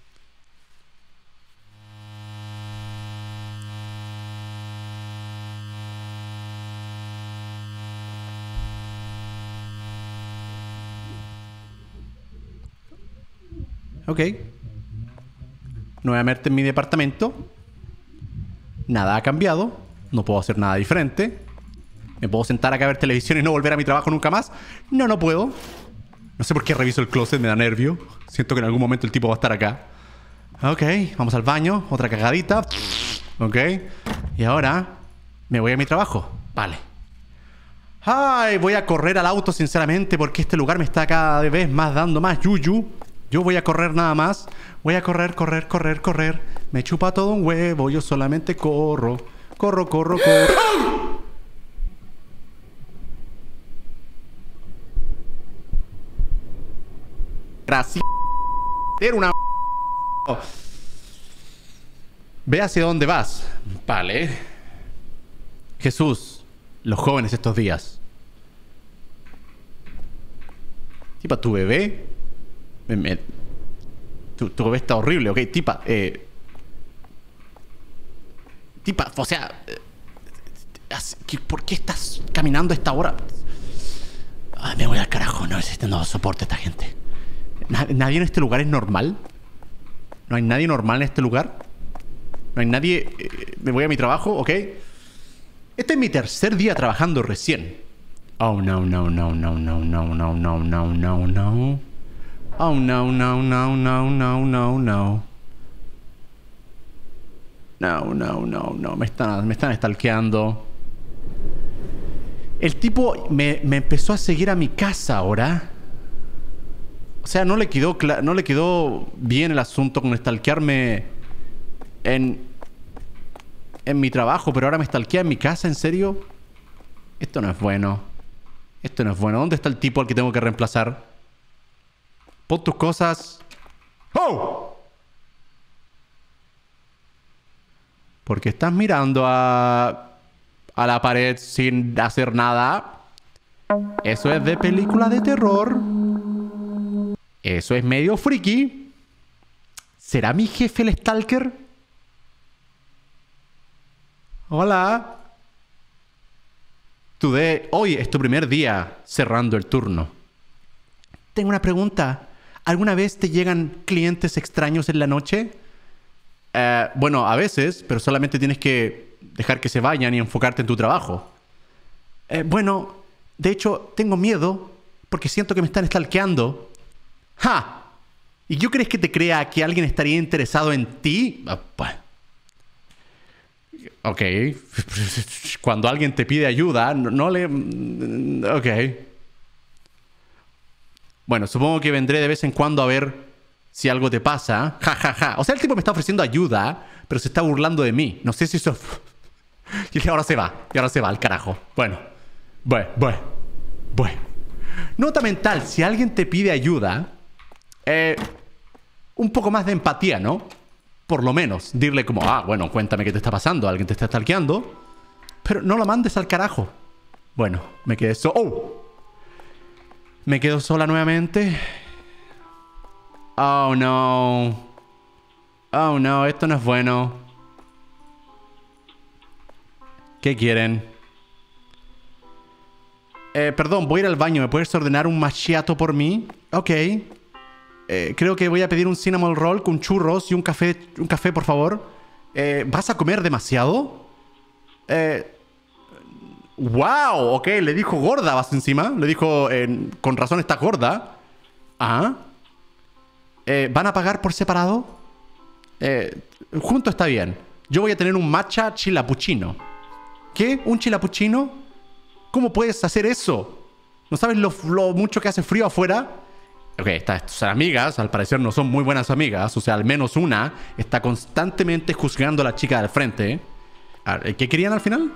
Ok. Nuevamente en mi departamento. Nada ha cambiado. No puedo hacer nada diferente. ¿Me puedo sentar acá a ver televisión y no volver a mi trabajo nunca más? No, no puedo. No sé por qué reviso el closet, me da nervio. Siento que en algún momento el tipo va a estar acá. Ok, vamos al baño. Otra cagadita. Ok. Y ahora me voy a mi trabajo. Vale. Ay, voy a correr al auto sinceramente porque este lugar me está cada vez más dando más yuyu. Yo voy a correr nada más. Voy a correr, correr, correr, correr. Me chupa todo un huevo. Yo solamente corro. Corro, corro, corro. Gracias. Era una... Ve hacia dónde vas. Vale. Jesús. los jóvenes estos días. Tipa, tu bebé... Me, me, tu, tu bebé está horrible, ok. Tipa, eh... Tipa, o sea... Eh, ¿por qué estás caminando a esta hora? Ay, me voy al carajo, no, este no soporta a esta gente. ¿Nadie en este lugar es normal? ¿No hay nadie normal en este lugar? ¿No hay nadie? Eh, me voy a mi trabajo, ¿ok? Este es mi tercer día trabajando recién. Oh, no, no, no, no, no, no, no, no, no, no, no. Oh, no, no, no, no, no, no, no. No, no, no, no. Me están, me están stalkeando. El tipo me, me empezó a seguir a mi casa ahora. O sea, no le quedó, no le quedó bien el asunto con stalkearme en, en mi trabajo, pero ahora me stalkea en mi casa, ¿en serio? Esto no es bueno. Esto no es bueno. ¿Dónde está el tipo al que tengo que reemplazar? Pon tus cosas. ¡Oh! Porque estás mirando a, a la pared sin hacer nada. Eso es de película de terror. Eso es medio friki. ¿Será mi jefe el stalker? Hola. Today, hoy es tu primer día cerrando el turno. Tengo una pregunta. ¿Alguna vez te llegan clientes extraños en la noche? Uh, bueno, a veces, pero solamente tienes que dejar que se vayan y enfocarte en tu trabajo. Uh, bueno, de hecho, tengo miedo porque siento que me están stalkeando. ¡Ja! ¿Y yo crees que te crea que alguien estaría interesado en ti? Uh, bueno. Ok. Cuando alguien te pide ayuda, no, no le... Ok. Bueno, supongo que vendré de vez en cuando a ver si algo te pasa. Ja, ja, ja. O sea, el tipo me está ofreciendo ayuda, pero se está burlando de mí. No sé si eso... Y ahora se va. Y ahora se va al carajo. Bueno. Bueno, bueno. Bueno. Nota mental. Si alguien te pide ayuda... Eh, un poco más de empatía, ¿no? Por lo menos. Dirle como... Ah, bueno, cuéntame qué te está pasando. Alguien te está stalkeando. Pero no lo mandes al carajo. Bueno, me quedé so... ¡Oh! Me quedo sola nuevamente. Oh, no. Oh, no. Esto no es bueno. ¿Qué quieren? Eh, perdón, voy a ir al baño. ¿Me puedes ordenar un macchiato por mí? Ok. Eh, creo que voy a pedir un cinnamon roll con churros y un café, un café, por favor. Eh, ¿Vas a comer demasiado? Eh... ¡Wow! Ok, le dijo gorda, vas encima. Le dijo, eh, con razón está gorda. Ah. Eh, ¿Van a pagar por separado? Eh, junto está bien. Yo voy a tener un matcha chilapuchino. ¿Qué? ¿Un chilapuchino? ¿Cómo puedes hacer eso? ¿No sabes lo, lo mucho que hace frío afuera? Ok, estas amigas, al parecer no son muy buenas amigas. O sea, al menos una está constantemente juzgando a la chica del frente. ¿Qué querían al final?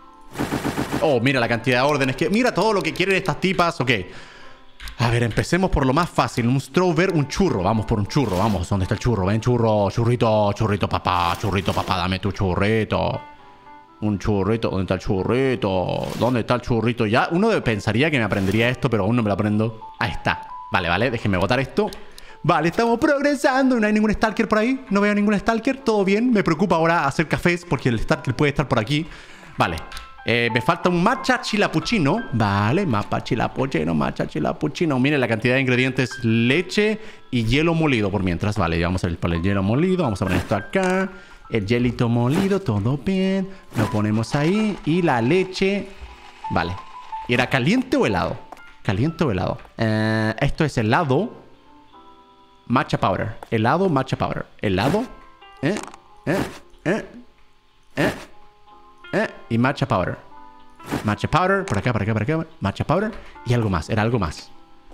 Oh, mira la cantidad de órdenes que... Mira todo lo que quieren estas tipas. Ok. A ver, empecemos por lo más fácil. Un strawberry, un churro. Vamos por un churro. Vamos, ¿dónde está el churro? Ven, churro. Churrito, churrito, papá. Churrito, papá. Dame tu churrito. Un churrito. ¿Dónde está el churrito? ¿Dónde está el churrito? Ya, uno pensaría que me aprendería esto, pero aún no me lo aprendo. Ahí está. Vale, vale. Déjenme botar esto. Vale, estamos progresando. No hay ningún stalker por ahí. No veo ningún stalker. Todo bien. Me preocupa ahora hacer cafés porque el stalker puede estar por aquí. Vale. Eh, me falta un matcha chilapuchino. Vale, matcha chilapuchino, matcha chilapuchino. Miren la cantidad de ingredientes. Leche y hielo molido por mientras. Vale, vamos a ir por el hielo molido. Vamos a poner esto acá. El hielito molido, todo bien. Lo ponemos ahí. Y la leche. Vale. ¿Era caliente o helado? Caliente o helado. Eh, esto es helado. Matcha powder. Helado, matcha powder. Helado. Eh, eh, eh, eh. Eh, y matcha powder. Matcha powder, por acá, por acá, por acá. Matcha powder y algo más, era algo más.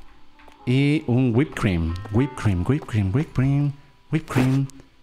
Y un whipped cream. Whipped cream, whipped cream, whipped cream, whipped cream.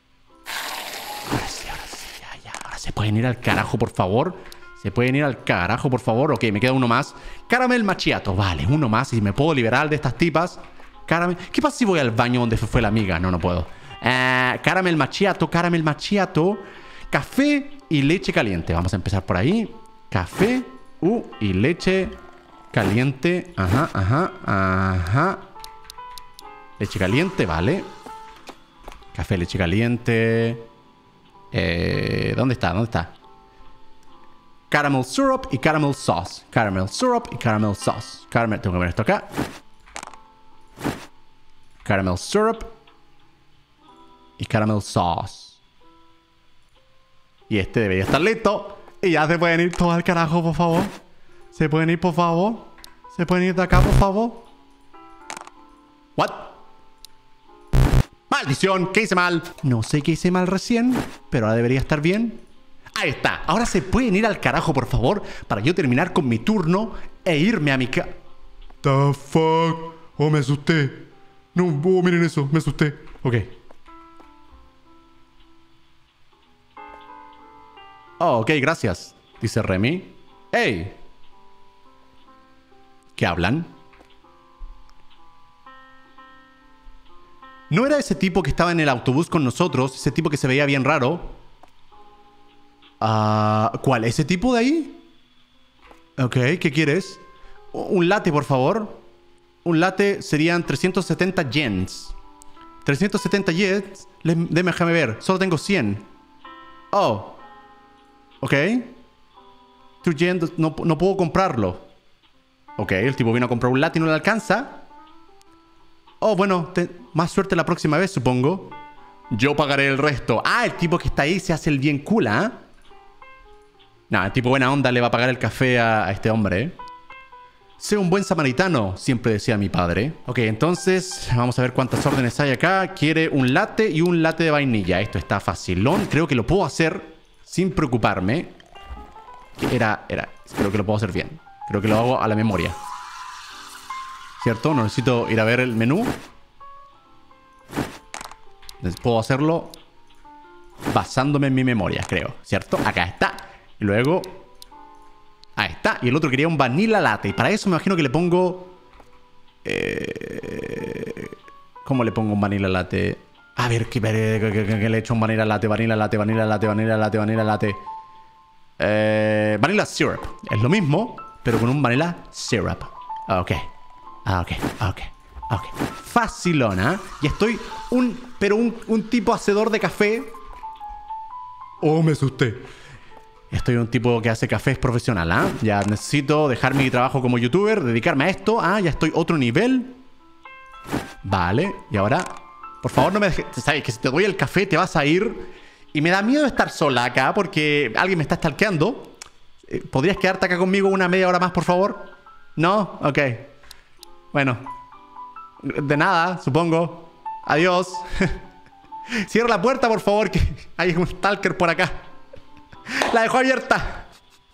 Ahora sí, ahora sí, ya, ya. Ahora se pueden ir al carajo, por favor. Se pueden ir al carajo, por favor. Ok, me queda uno más. Caramel macchiato, vale, uno más. Y me puedo liberar de estas tipas. Caramel. ¿Qué pasa si voy al baño donde fue la amiga? No, no puedo. Uh, caramel macchiato, caramel macchiato. Café y leche caliente. Vamos a empezar por ahí. Café. Uh, y leche caliente. Ajá, ajá, ajá. Leche caliente, vale. Café, leche caliente. Eh, ¿Dónde está? ¿Dónde está? Caramel syrup y caramel sauce. Caramel syrup y caramel sauce. Caramel, tengo que ver esto acá. Caramel syrup y caramel sauce. Y este debería estar listo. Y ya se pueden ir todos al carajo, por favor. Se pueden ir, por favor. Se pueden ir de acá, por favor. What? ¡Maldición! ¿Qué hice mal? No sé qué hice mal recién, pero ahora debería estar bien. Ahí está. Ahora se pueden ir al carajo, por favor, para yo terminar con mi turno e irme a mi ca... The fuck? Oh, me asusté. No, oh, miren eso, me asusté. Ok. Oh, ok, gracias, dice Remy. ¡Ey! ¿Qué hablan? ¿No era ese tipo que estaba en el autobús con nosotros? Ese tipo que se veía bien raro. Uh, ¿Cuál? ¿Ese tipo de ahí? Ok, ¿qué quieres? Un latte, por favor. Un latte serían trescientos setenta yens. trescientos setenta yens. Déjame ver. Solo tengo cien. Oh. Ok. two yens. No, no puedo comprarlo. Ok, el tipo vino a comprar un latte y no le alcanza. Oh, bueno. Te, más suerte la próxima vez, supongo. Yo pagaré el resto. Ah, el tipo que está ahí se hace el bien cool, ¿ah? ¿eh? No, el tipo buena onda le va a pagar el café a, a este hombre, ¿eh? Sé un buen samaritano, siempre decía mi padre. Ok, entonces vamos a ver cuántas órdenes hay acá. Quiere un latte y un latte de vainilla. Esto está facilón. Creo que lo puedo hacer sin preocuparme. Era, era. Creo que lo puedo hacer bien. Creo que lo hago a la memoria. ¿Cierto? No necesito ir a ver el menú. Puedo hacerlo basándome en mi memoria, creo. ¿Cierto? Acá está. Y luego... Ahí está. Y el otro quería un vanilla latte. Y para eso me imagino que le pongo... Eh... ¿Cómo le pongo un vanilla latte? A ver, ¿qué, qué, qué, qué le he hecho un vanilla latte? Vanilla latte, vanilla latte, vanilla latte, vanilla latte. Eh... Vanilla syrup. Es lo mismo, pero con un vanilla syrup. Ok. Ok, ok, ok. Facilona. Y estoy un... Pero un, un tipo hacedor de café. Oh, me asusté. Estoy un tipo que hace cafés profesional, ¿ah? ¿eh? Ya necesito dejar mi trabajo como youtuber, dedicarme a esto. Ah, ya estoy otro nivel. Vale, y ahora... Por favor, no me dejes... Sabes que si te doy el café te vas a ir. Y me da miedo estar sola acá porque alguien me está stalkeando. ¿Podrías quedarte acá conmigo una media hora más, por favor? ¿No? Ok. Bueno. De nada, supongo. Adiós. Cierra la puerta, por favor, que hay un stalker por acá. La dejo abierta.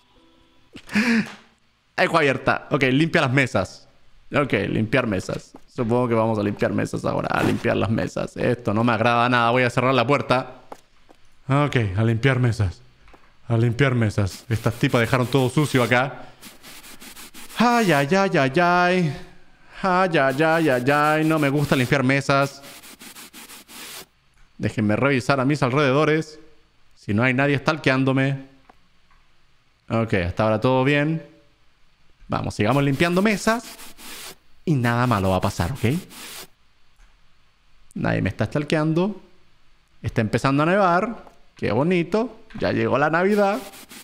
La dejo abierta. Ok, limpia las mesas. Ok, limpiar mesas. Supongo que vamos a limpiar mesas ahora. A limpiar las mesas. Esto no me agrada nada. Voy a cerrar la puerta. Ok, a limpiar mesas. A limpiar mesas. Estas tipas dejaron todo sucio acá. Ay, ay, ay, ay, ay. Ay, ay, ay, ay, ay. No me gusta limpiar mesas. Déjenme revisar a mis alrededores. Si no hay nadie stalkeándome. Ok, hasta ahora todo bien. Vamos, sigamos limpiando mesas. Y nada malo va a pasar, ¿ok? Nadie me está stalkeando. Está empezando a nevar. Qué bonito. Ya llegó la Navidad.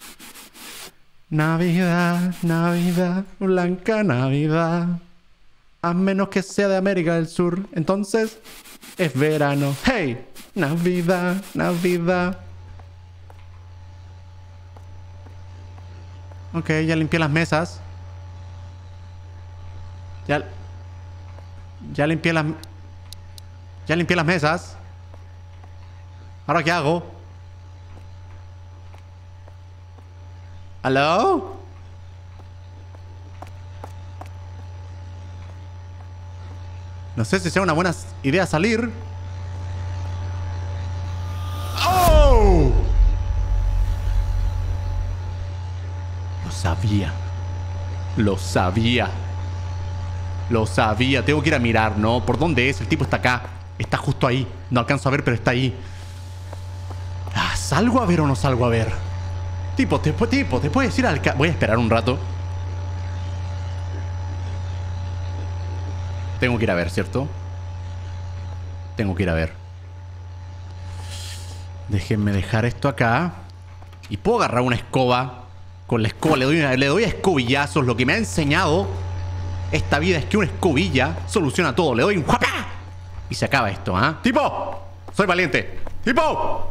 Navidad, Navidad, blanca Navidad. A menos que sea de América del Sur. Entonces, es verano. ¡Hey! Navidad, Navidad. Ok, ya limpié las mesas. Ya... Ya limpié las... Ya limpié las mesas. ¿Ahora qué hago? ¿Aló? No sé si sea una buena idea salir. ¡Oh! Lo sabía. Lo sabía. Lo sabía. Tengo que ir a mirar, ¿no? ¿Por dónde es? El tipo está acá. Está justo ahí. No alcanzo a ver, pero está ahí. Ah, ¿salgo a ver o no salgo a ver? Tipo, te, tipo, te puedes ir al... Voy a esperar un rato. Tengo que ir a ver, ¿cierto? Tengo que ir a ver. Déjenme dejar esto acá. Y puedo agarrar una escoba. Con la escoba le doy, una, le doy a escobillazos. Lo que me ha enseñado esta vida es que una escobilla soluciona todo. Le doy un ¡juapá! Y se acaba esto, ¿ah? ¿eh? ¡Tipo! Soy valiente. ¡Tipo!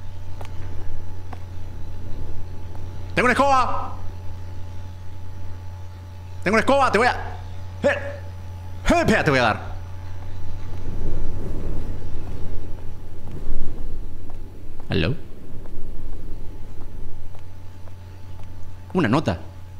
¡Tengo una escoba! ¡Tengo una escoba! ¡Te voy a... ¡Eh! ¡Eh! Espera, te voy a dar. ¿Aló? Una nota.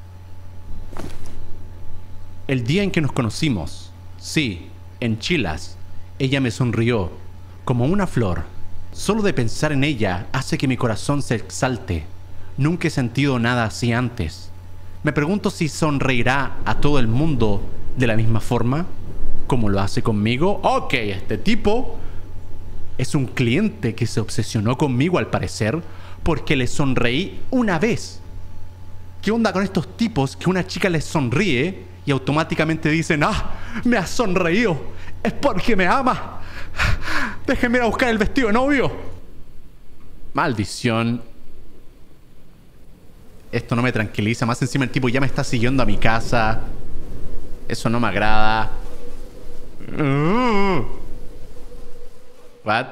El día en que nos conocimos, sí, en Chilas, ella me sonrió como una flor. Solo de pensar en ella hace que mi corazón se exalte. Nunca he sentido nada así antes. Me pregunto si sonreirá a todo el mundo de la misma forma como lo hace conmigo. Ok, este tipo es un cliente que se obsesionó conmigo al parecer porque le sonreí una vez. ¿Qué onda con estos tipos que una chica les sonríe y automáticamente dicen, ah, me has sonreído, es porque me ama, déjenme ir a buscar el vestido de novio? Maldición. Esto no me tranquiliza. Más encima el tipo ya me está siguiendo a mi casa. Eso no me agrada. What?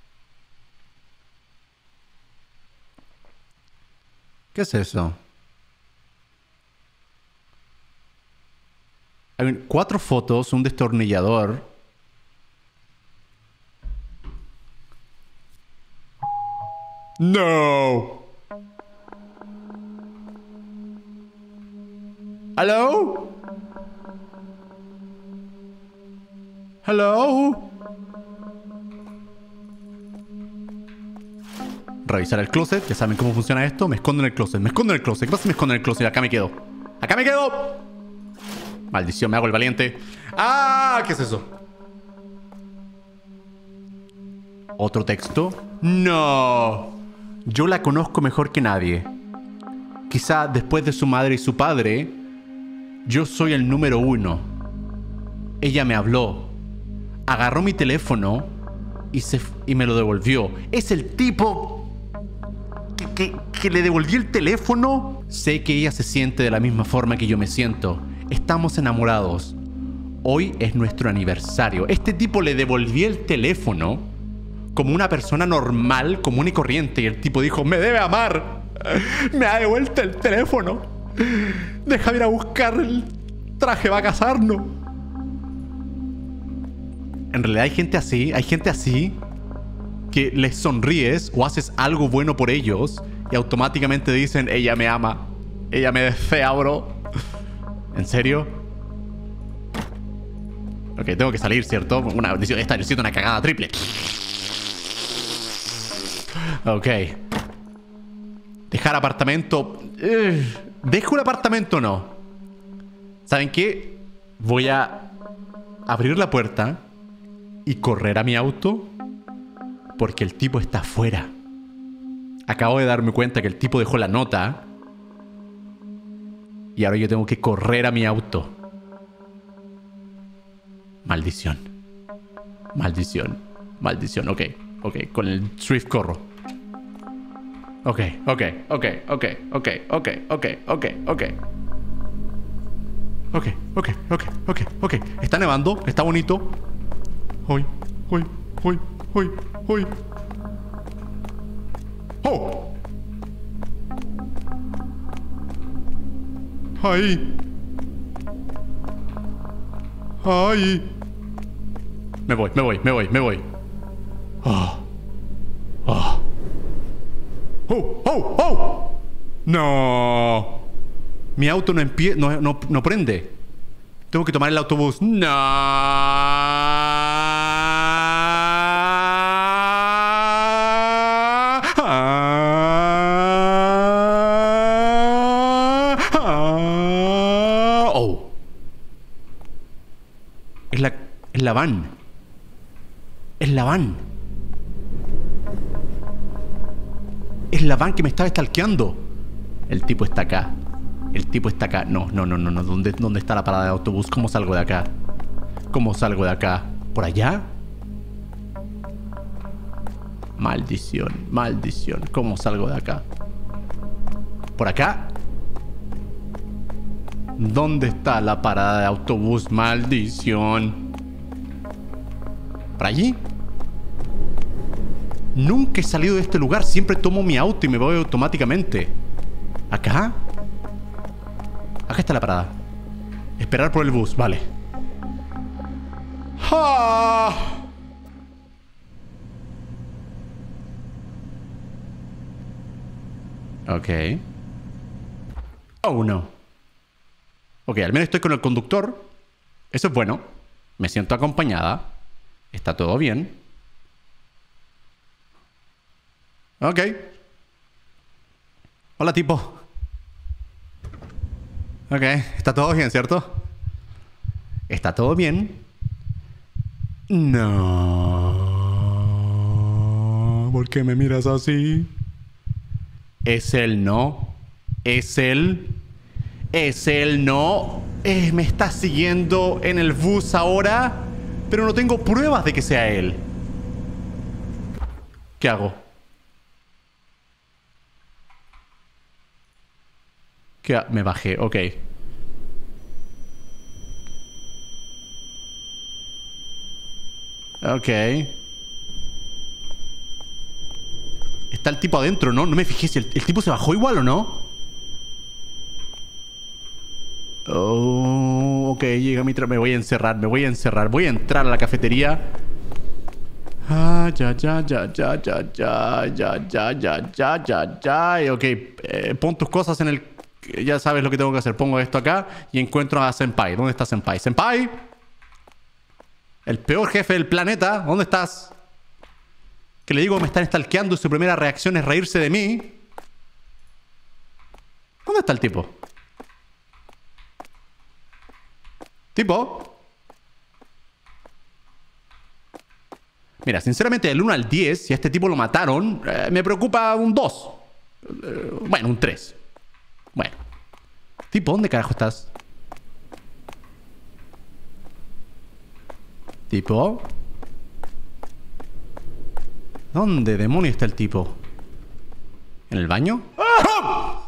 ¿Qué es eso? Hay cuatro fotos, un destornillador. No. Hello? Hello? Revisar el closet. Ya saben cómo funciona esto. Me escondo en el closet. Me escondo en el closet. ¿Qué pasa si me escondo en el closet? Acá me quedo. Acá me quedo. Maldición, me hago el valiente. ¡Ah! ¿Qué es eso? ¿Otro texto? ¡No! Yo la conozco mejor que nadie. Quizá después de su madre y su padre, yo soy el número uno. Ella me habló. Agarró mi teléfono y, se, y me lo devolvió. Es el tipo que, que, que le devolví el teléfono. Sé que ella se siente de la misma forma que yo me siento. Estamos enamorados. Hoy es nuestro aniversario. Este tipo le devolví el teléfono como una persona normal, común y corriente. Y el tipo dijo, me debe amar. Me ha devuelto el teléfono. Déjame ir a buscar el traje para casarnos. En realidad hay gente así. Hay gente así que les sonríes o haces algo bueno por ellos y automáticamente dicen, ella me ama. Ella me desea, bro. ¿En serio? Ok, tengo que salir, ¿cierto? Una, esta necesito una cagada triple. Ok. Dejar apartamento. ¿Dejo el apartamento o no? ¿Saben qué? Voy a abrir la puerta y correr a mi auto porque el tipo está afuera. Acabo de darme cuenta que el tipo dejó la nota. Y ahora yo tengo que correr a mi auto. Maldición. Maldición. Maldición. Ok. Ok. Con el Swift corro. Ok. Ok. Ok. Ok. Ok. Ok. Ok. Ok. Ok. Ok. Ok. Ok. Ok. Ok. Está nevando. Está bonito. Hoy. Hoy. Hoy. Hoy. Hoy. ¡Oh! ¡Ahí! ¡Ahí! Me voy, me voy, me voy, me voy. ¡Oh! ¡Oh! ¡Oh! ¡Oh! ¡Oh! ¡No! Mi auto no, empie no, no, no prende. Tengo que tomar el autobús. ¡No! Es la, es la van. Es la van. Es la van que me estaba stalkeando. El tipo está acá. El tipo está acá. No, no, no, no, no. ¿Dónde, dónde está la parada de autobús? ¿Cómo salgo de acá? ¿Cómo salgo de acá? ¿Por allá? Maldición, maldición. ¿Cómo salgo de acá? ¿Por acá? ¿Dónde está la parada de autobús? Maldición. ¿Por allí? Nunca he salido de este lugar. Siempre tomo mi auto y me voy automáticamente. ¿Acá? Acá está la parada. Esperar por el bus, vale. ¡Ah! Ok. Oh, no. Ok, al menos estoy con el conductor. Eso es bueno. Me siento acompañada. Está todo bien. Ok. Hola, tipo. Ok, está todo bien, ¿cierto? ¿Está todo bien? No. ¿Por qué me miras así? Es él, no. Es él. Es él, no. Eh, me está siguiendo en el bus ahora, pero no tengo pruebas de que sea él. ¿Qué hago? ¿Qué ha- Me bajé, ok. Ok. Está el tipo adentro, ¿no? No me fijé si el, el tipo se bajó igual o no. Oh, ok, llega mi tra... Me voy a encerrar, me voy a encerrar. Voy a entrar a la cafetería. Ah, ya, ya, ya, ya, ya, ya, ya, ya, ya, ya, ya, ya. Ok, eh, pon tus cosas en el... Ya sabes lo que tengo que hacer. Pongo esto acá y encuentro a Senpai. ¿Dónde está Senpai? ¡Senpai! El peor jefe del planeta. ¿Dónde estás? Que le digo que me están stalkeando y su primera reacción es reírse de mí. ¿Dónde está el tipo? ¿Tipo? Mira, sinceramente, del uno al diez, si a este tipo lo mataron, eh, me preocupa un dos. Eh, bueno, un tres. Bueno. Tipo, ¿dónde carajo estás? Tipo. ¿Dónde demonio está el tipo? ¿En el baño? ¡Ah!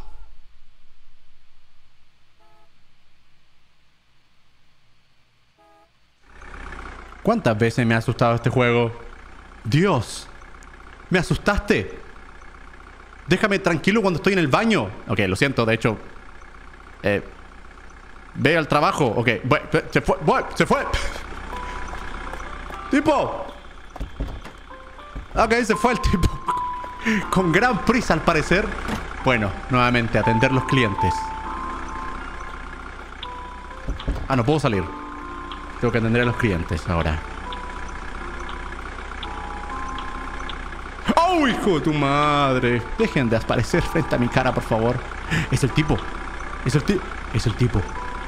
¿Cuántas veces me ha asustado este juego? Dios. ¿Me asustaste? Déjame tranquilo cuando estoy en el baño. Ok, lo siento, de hecho. Eh, ve al trabajo. Ok, bueno, se fue. Bueno, se fue. ¡Tipo! Ok, se fue el tipo. Con gran prisa al parecer. Bueno, nuevamente, atender los clientes. Ah, no puedo salir. Tengo que atender a los clientes ahora. ¡Oh, hijo de tu madre! Dejen de aparecer frente a mi cara, por favor. Es el tipo. Es el tipo. Es el tipo.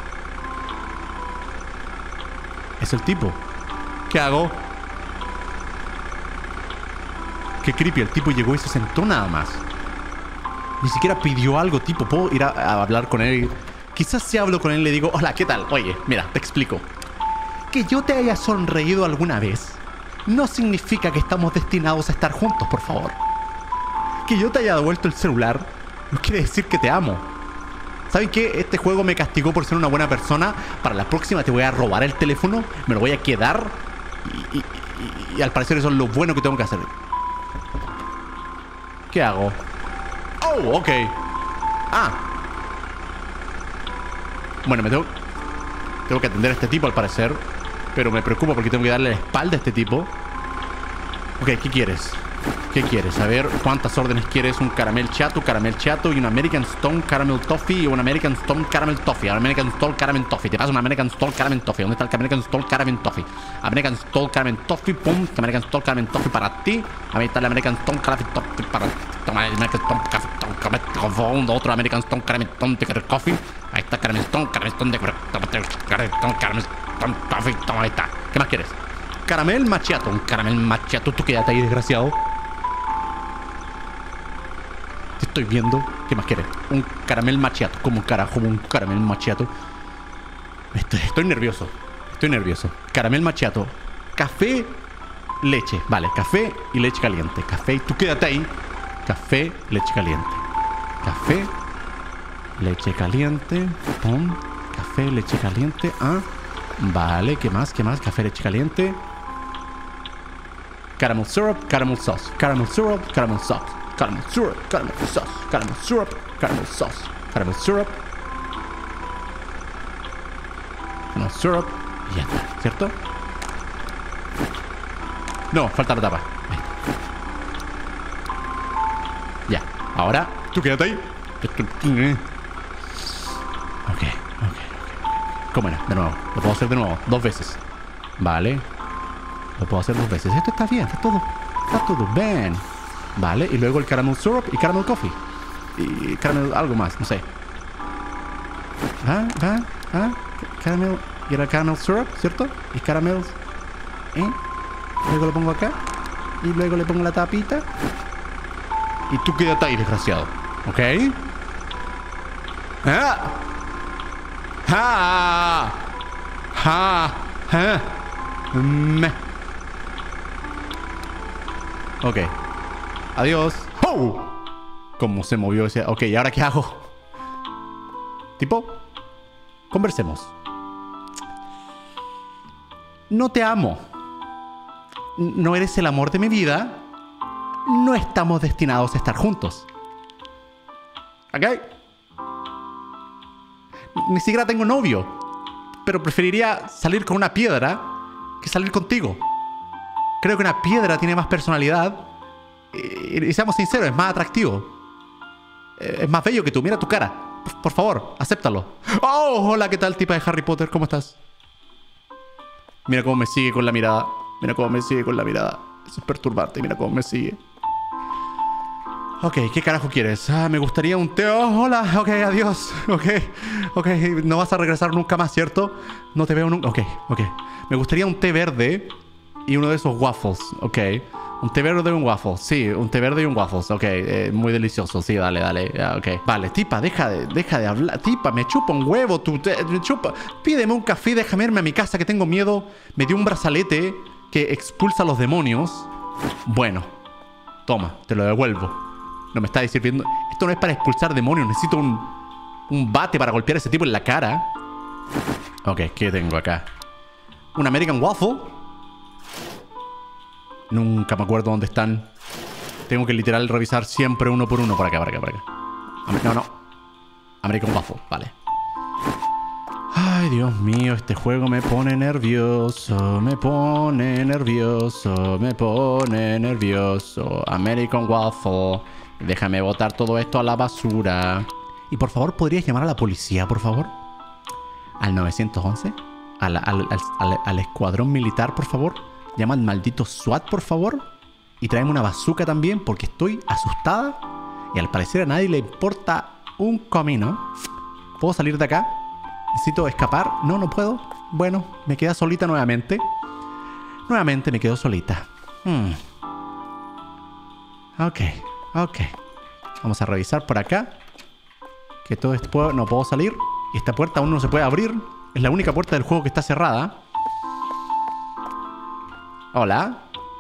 Es el tipo. ¿Qué hago? Qué creepy. El tipo llegó y se sentó nada más. Ni siquiera pidió algo, tipo. ¿Puedo ir a, a hablar con él? Quizás si hablo con él le digo: hola, ¿qué tal? Oye, mira, te explico. Que yo te haya sonreído alguna vez no significa que estamos destinados a estar juntos, por favor. Que yo te haya devuelto el celular no quiere decir que te amo. ¿Saben qué? Este juego me castigó por ser una buena persona. Para la próxima te voy a robar el teléfono, me lo voy a quedar y, y, y, y al parecer eso es lo bueno que tengo que hacer. ¿Qué hago? Oh, ok. Ah. Bueno, me tengo... Tengo que atender a este tipo al parecer. Pero me preocupa porque tengo que darle la espalda a este tipo. Ok, ¿qué quieres? ¿Qué quieres? A ver, ¿cuántas órdenes quieres? Un caramel chato, caramel chato y un American Stone Caramel Toffee y un American Stone Caramel Toffee. American Stone Caramel Toffee. Te paso un American Stone Caramel Toffee. ¿Dónde está el American Stone Caramel Toffee? American Stone Caramel Toffee, pum. American Stone Caramel Toffee para ti. Ahí está el American Stone Caramel Toffee para ti. Toma el American Stone Caramel Toffee. Otro American Stone Caramel Toffee. Ahí está Caramel Stone, Caramel Stone de Caramel Stone, Caramel Stone Toffee. Toma, ahí está. ¿Qué más quieres? Caramel macchiato. Un caramel macchiato. Tú quédate ahí, desgraciado. Te estoy viendo. ¿Qué más quieres? Un caramel macchiato. ¿Cómo carajo un caramel macchiato? Estoy, estoy nervioso. Estoy nervioso. Caramel macchiato. Café, leche. Vale, café y leche caliente. Café, tú quédate ahí. Café, leche caliente. Café, leche caliente. Pum. Café, leche caliente. Ah. Vale, ¿qué más? ¿Qué más? Café, leche caliente. Caramel syrup, caramel sauce. Caramel syrup, caramel sauce. Caramel syrup, caramel sauce. Caramel syrup, caramel sauce. Caramel syrup. Caramel syrup. Y ya está, ¿cierto? No, falta la tapa. Ahí está. Ya, ahora tú quédate ahí. Ok, ok, ok. ¿Cómo era? De nuevo. Lo puedo hacer de nuevo. Dos veces. Vale. Lo puedo hacer dos veces. Esto está bien. Está todo. Está todo bien. Vale. Y luego el caramel syrup y caramel coffee. Y caramel algo más. No sé. Ah, ah, ah. Caramel. Y era caramel syrup, ¿cierto? Y caramel. ¿Eh? Luego lo pongo acá. Y luego le pongo la tapita. Y tú quédate ahí, desgraciado. ¿Ok? ¡Ah! ¡Ah! ¡Ah! ¡Ah! Me. Ok. Adiós. ¡Oh! ¿Cómo se movió ese? Ok, ¿y ahora qué hago? Tipo, conversemos. No te amo. No eres el amor de mi vida. No estamos destinados a estar juntos. ¿Ok? Ni siquiera tengo novio. Pero preferiría salir con una piedra que salir contigo. Creo que una piedra tiene más personalidad. Y, y seamos sinceros, es más atractivo. Es más bello que tú. Mira tu cara. Por, por favor, acéptalo. Oh, hola, ¿qué tal, tipa de Harry Potter? ¿Cómo estás? Mira cómo me sigue con la mirada. Mira cómo me sigue con la mirada. Eso es perturbarte. Mira cómo me sigue. Ok, ¿qué carajo quieres? Ah, me gustaría un té. Oh, hola. Ok, adiós. Ok, ok. No vas a regresar nunca más, ¿cierto? No te veo nunca. Ok, ok. Me gustaría un té verde y uno de esos waffles. Ok. Un té verde y un waffle. Sí, un té verde y un waffles. Ok, eh, muy delicioso. Sí, dale, dale. Ah, ok. Vale, tipa, deja de, deja de hablar. Tipa, me chupa un huevo. Tú, te, me chupa. Pídeme un café, déjame irme a mi casa que tengo miedo. Me dio un brazalete que expulsa a los demonios. Bueno, toma, te lo devuelvo. No me está sirviendo. Esto no es para expulsar demonios. Necesito un, un bate para golpear a ese tipo en la cara. Ok, ¿qué tengo acá? Un American Waffle. Nunca me acuerdo dónde están. Tengo que literal revisar siempre uno por uno. Por acá, por acá, por acá. No, no. American Waffle, vale. Ay, Dios mío, este juego me pone nervioso. Me pone nervioso. Me pone nervioso. American Waffle. Déjame botar todo esto a la basura. Y por favor, ¿podrías llamar a la policía, por favor? Al nueve once. Al, al, al, al, al escuadrón militar, por favor. Llama al maldito SWAT, por favor. Y tráeme una bazooka también, porque estoy asustada. Y al parecer a nadie le importa un comino. ¿Puedo salir de acá? ¿Necesito escapar? No, no puedo. Bueno, me queda solita nuevamente. Nuevamente me quedo solita. Hmm. Ok, ok. Vamos a revisar por acá. Que todo esto... No puedo salir. Y esta puerta aún no se puede abrir. Es la única puerta del juego que está cerrada. Hola.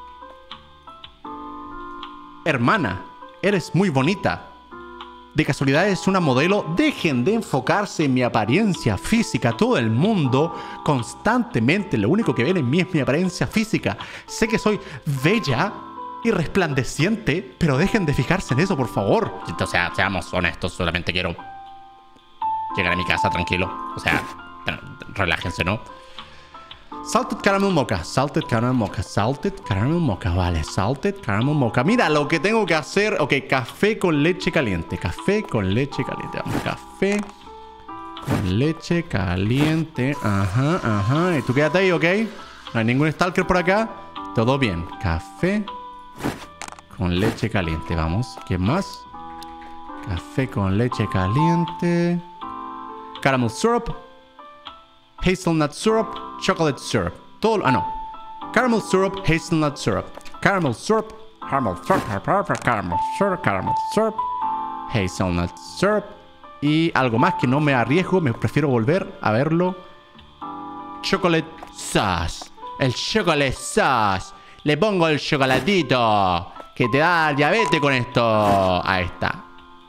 Hermana, eres muy bonita. ¿De casualidad es una modelo? Dejen de enfocarse en mi apariencia física. Todo el mundo constantemente lo único que ven en mí es mi apariencia física. Sé que soy bella y resplandeciente, pero dejen de fijarse en eso, por favor. O sea, seamos honestos, solamente quiero llegar a mi casa tranquilo. O sea, relájense, ¿no? Salted caramel mocha, salted caramel mocha, salted caramel mocha, vale, salted caramel mocha. Mira lo que tengo que hacer. Ok, café con leche caliente, café con leche caliente. Vamos, café con leche caliente. Ajá, ajá. Y tú quédate ahí, ok. No hay ningún stalker por acá. Todo bien. Café con leche caliente. Vamos, ¿qué más? Café con leche caliente. Caramel syrup. Hazelnut syrup, chocolate syrup. Todo... Ah, no. Caramel syrup, hazelnut syrup. Caramel syrup, caramel syrup, caramel syrup, caramel syrup, hazelnut syrup. Y algo más que no me arriesgo, me prefiero volver a verlo. chocolate sauce. El chocolate sauce. Le pongo el chocolatito. Que te da diabetes con esto. Ahí está.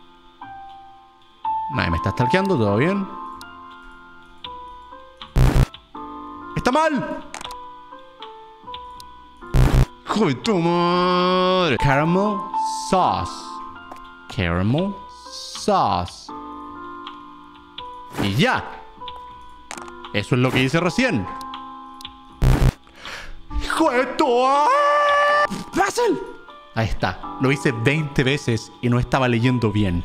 Ay, me está stalkeando, ¿todo bien? ¡Está mal! ¡Hijo de tu madre! Caramel sauce. Caramel sauce. Y ya. Eso es lo que hice recién. ¡Hijo de tu... ¡Russell! Ahí está. Lo hice veinte veces y no estaba leyendo bien.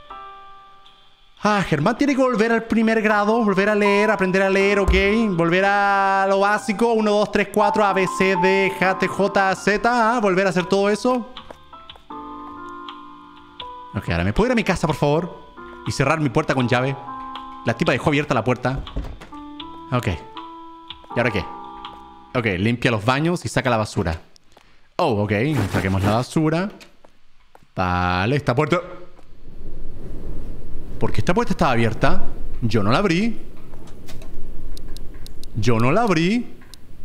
Ah, Germán tiene que volver al primer grado, volver a leer, aprender a leer, ok. Volver a lo básico, uno, dos, tres, cuatro, A, B, C, D, G, T, J, Z, ¿ah? Volver a hacer todo eso. Ok, ahora, ¿me puedo ir a mi casa, por favor? Y cerrar mi puerta con llave. La tipa dejó abierta la puerta. Ok. ¿Y ahora qué? Ok, limpia los baños y saca la basura. Oh, ok, saquemos la basura. Vale, esta puerta... Porque esta puerta estaba abierta. Yo no la abrí. Yo no la abrí.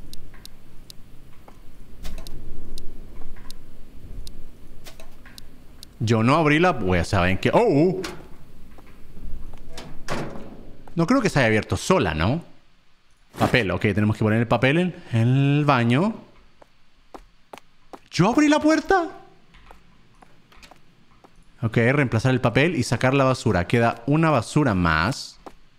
Yo no abrí la... Pues saben que... ¡Oh! No creo que se haya abierto sola, ¿no? Papel, ok. Tenemos que poner el papel en el baño. ¿Yo abrí la puerta? Ok, reemplazar el papel y sacar la basura. Queda una basura más.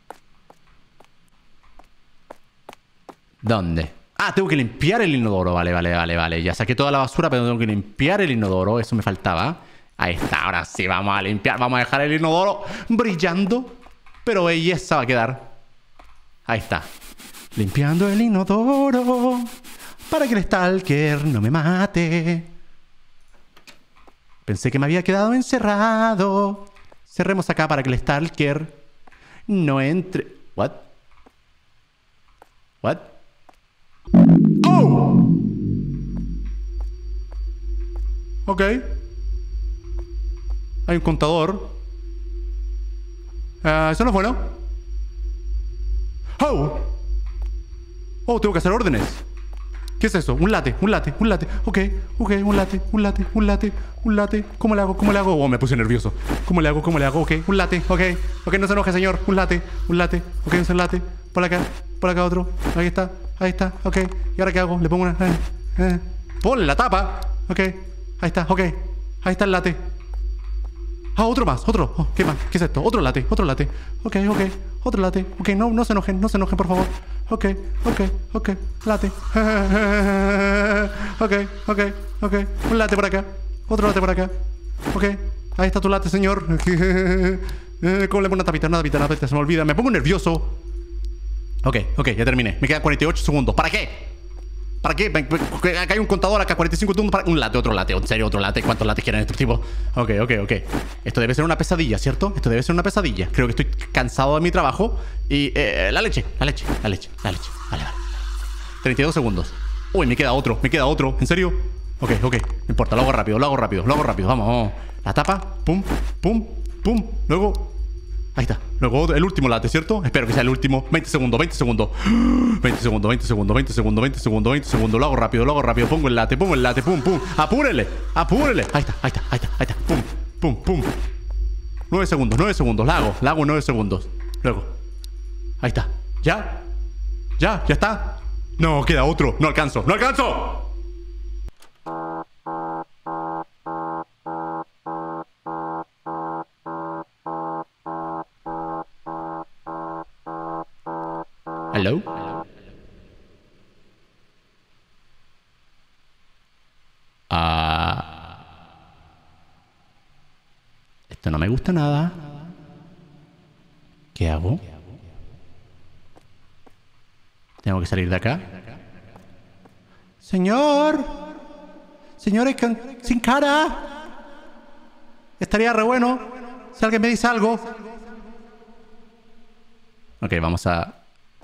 ¿Dónde? Ah, tengo que limpiar el inodoro. Vale, vale, vale, vale. Ya saqué toda la basura, pero tengo que limpiar el inodoro. Eso me faltaba. Ahí está, ahora sí, vamos a limpiar. Vamos a dejar el inodoro brillando. Pero belleza va a quedar. Ahí está. Limpiando el inodoro para que el stalker no me mate. Pensé que me había quedado encerrado. Cerremos acá para que el stalker no entre. ¿What? ¿What? ¡Oh! Ok. Hay un contador. Uh, eso no es bueno. ¡Oh! Oh, tengo que hacer órdenes. ¿Qué es eso? Un latte, un latte, un latte. Ok, ok, un latte, un latte, un latte, un latte. ¿Cómo le hago? ¿Cómo le hago? Oh, me puse nervioso. ¿Cómo le hago? ¿Cómo le hago? Ok, un latte, ok. Ok, no se enoje, señor. Un latte, un latte. Ok, un latte. Por acá, por acá otro. Ahí está, ahí está. Ok. ¿Y ahora qué hago? Le pongo una... Eh, eh. Ponle la tapa. Ok. Ahí está, ok. Ahí está el latte. Ah, otro más, otro. Oh, ¿qué más? ¿Qué es esto? Otro latte, otro latte. Ok, ok. Otro latte. Ok, no, no se enojen, no se enojen, por favor. Ok, ok, ok. Latte. Ok, ok, ok. Un latte por acá. Otro latte por acá. Ok. Ahí está tu latte, señor. ¿Cómo le pongo una tapita? Una tapita, una tapita. Se me olvida. Me pongo nervioso. Ok, ok, ya terminé. Me quedan cuarenta y ocho segundos. ¿Para qué? ¿Para qué? Acá hay un contador, acá cuarenta y cinco segundos para... Un latte, otro latte. ¿En serio? ¿Otro latte? ¿Cuántos lattes quieren estos tipos? Ok, ok, ok. Esto debe ser una pesadilla, ¿cierto? Esto debe ser una pesadilla. Creo que estoy cansado de mi trabajo. Y... Eh, la leche, la leche, la leche, la leche. Vale, vale. treinta y dos segundos. Uy, me queda otro, me queda otro. ¿En serio? Ok, ok. No importa, lo hago rápido, lo hago rápido, lo hago rápido. Vamos, vamos. La tapa. Pum, pum, pum. Luego... Ahí está. Luego el último latte, ¿cierto? Espero que sea el último. veinte segundos, veinte segundos. veinte segundos, veinte segundos, veinte segundos, veinte segundos, veinte segundos. Lo hago rápido, lo hago rápido. Pongo el latte, pongo el latte. Pum, pum. Apúrele, apúrele. Ahí está, ahí está, ahí está, ahí está. Pum, pum, pum. nueve segundos, nueve segundos. La hago, la hago nueve segundos. Luego. Ahí está. ¿Ya? ¿Ya? ¿Ya está? No, queda otro. No alcanzo, no alcanzo. Hello. Ah. Esto no me gusta nada. ¿Qué hago? Tengo que salir de acá. Señor. Señores sin cara. Estaría re bueno si alguien me dice algo. Ok, vamos a...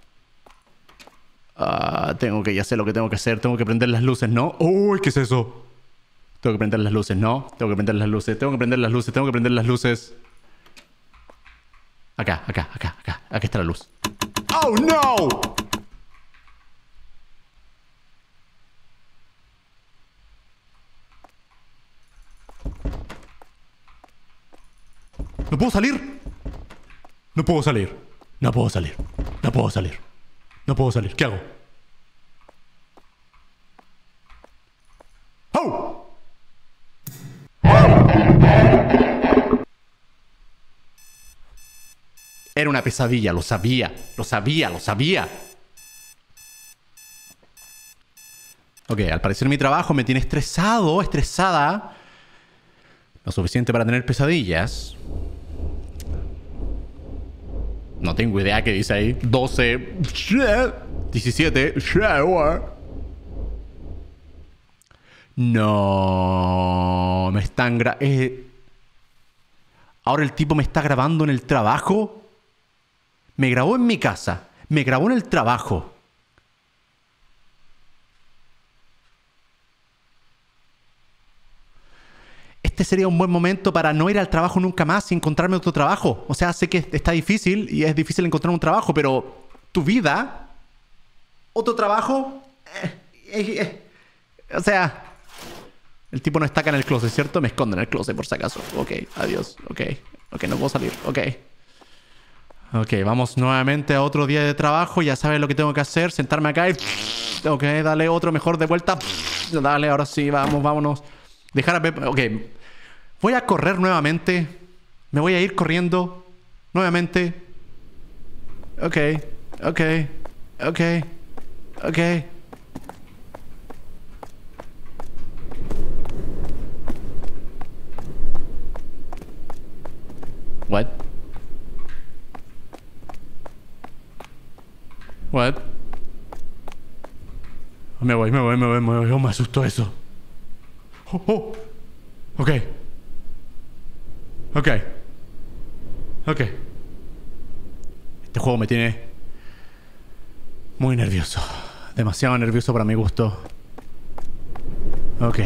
Uh, tengo que ya sé lo que tengo que hacer. Tengo que prender las luces, ¿no? Uy, ¿qué es eso? Tengo que prender las luces, ¿no? Tengo que prender las luces. Tengo que prender las luces. Tengo que prender las luces. Acá, acá, acá, acá. Aquí está la luz. ¡Oh, no! puedo salir. No puedo salir. No puedo salir. No puedo salir. No puedo salir. ¿Qué hago? ¡Oh! Era una pesadilla, lo sabía. Lo sabía, lo sabía. Ok, al parecer mi trabajo me tiene estresado, estresada. Lo suficiente para tener pesadillas. No tengo idea qué dice ahí. doce. diecisiete. No. Me están gra... Eh... Ahora el tipo me está grabando en el trabajo. Me grabó en mi casa. Me grabó en el trabajo. Este sería un buen momento para no ir al trabajo nunca más y encontrarme otro trabajo. O sea, sé que está difícil y es difícil encontrar un trabajo, pero tu vida, otro trabajo, eh, eh, eh. O sea, el tipo no está acá en el closet, ¿cierto? Me escondo en el closet por si acaso. Ok, adiós. Ok, ok, no puedo salir. Ok. Ok, vamos nuevamente a otro día de trabajo. Ya sabes lo que tengo que hacer, sentarme acá y... Ok, dale otro mejor de vuelta. Dale, ahora sí, vamos, vámonos. Dejar a Pepe... Ok. Voy a correr nuevamente. Me voy a ir corriendo. Nuevamente. Ok. Ok. Ok. Ok. What? What? Me voy, me voy, me voy, me voy. Oh, me asustó eso. Oh, oh. Ok. Ok. Ok. Este juego me tiene muy nervioso. Demasiado nervioso para mi gusto. Ok.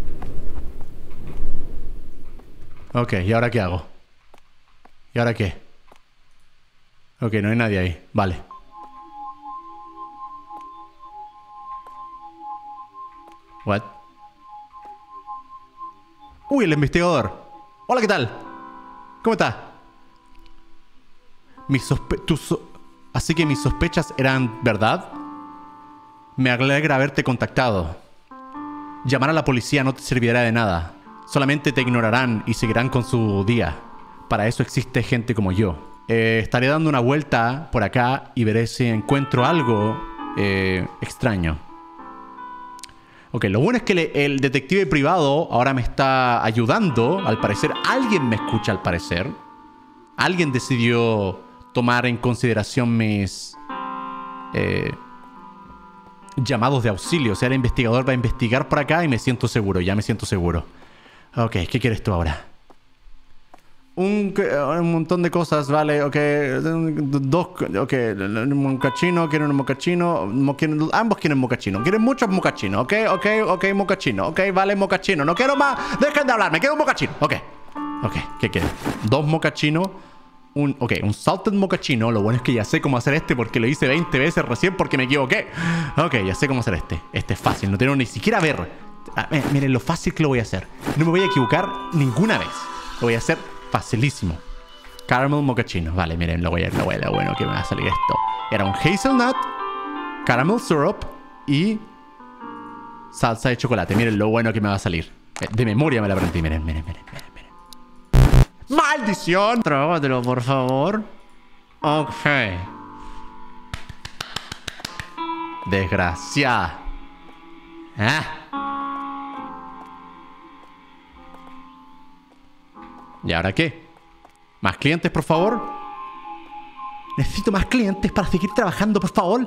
Ok, ¿y ahora qué hago? ¿Y ahora qué? Ok, no hay nadie ahí. Vale. What? Uy, el investigador. Hola, ¿qué tal? ¿Cómo está? Mis sospe tus so Así que mis sospechas eran verdad. Me alegra haberte contactado. Llamar a la policía no te servirá de nada. Solamente te ignorarán y seguirán con su día. Para eso existe gente como yo. Eh, estaré dando una vuelta por acá y veré si encuentro algo eh, extraño. Ok, lo bueno es que le, el detective privado ahora me está ayudando. Al parecer, alguien me escucha al parecer. Alguien decidió tomar en consideración mis eh, llamados de auxilio. O sea, el investigador va a investigar por acá y me siento seguro, ya me siento seguro. Ok, ¿qué quieres tú ahora? Un, un montón de cosas, vale, ok. Dos, ok. Un mocachino, quieren un mocachino. Mo, quieren, ambos quieren mocachino. Quieren muchos mocachinos, ok, ok, ok, mocachino. Ok, vale, mocachino. No quiero más. Dejen de hablar, me quiero un mocachino. Ok, ok, ¿qué quieren? Dos mocachinos. Un, ok, un salted mocachino. Lo bueno es que ya sé cómo hacer este porque lo hice veinte veces recién porque me equivoqué. Ok, ya sé cómo hacer este. Este es fácil, no tengo ni siquiera ver. Ah, miren lo fácil que lo voy a hacer. No me voy a equivocar ninguna vez. Lo voy a hacer facilísimo. Caramel mochaccino. Vale, miren, lo voy a lo, voy a, lo bueno que me va a salir esto. Era un hazelnut, caramel syrup y salsa de chocolate. Miren lo bueno que me va a salir. De memoria me la aprendí. Miren, miren, miren, miren, miren. ¡Maldición! Trágatelo, por favor. Ok. Desgraciada. Ah. ¿Y ahora qué? ¿Más clientes, por favor? Necesito más clientes para seguir trabajando, por favor.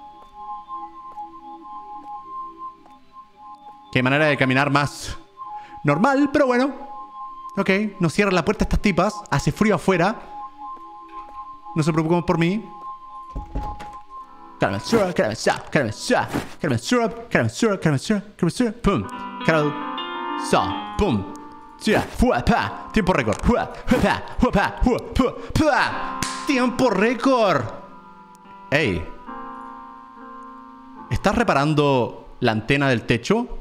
Qué manera de caminar más normal, pero bueno. Ok, no cierran la puerta estas tipas. Hace frío afuera. No se preocupen por mí. Caramel syrup, caramel syrup, caramel syrup, caramel syrup, caramel syrup, caramel syrup, caramel syrup, pum. Caramel syrup, pum. Tiempo récord. Tiempo récord. Ey, ¿estás reparando la antena del techo?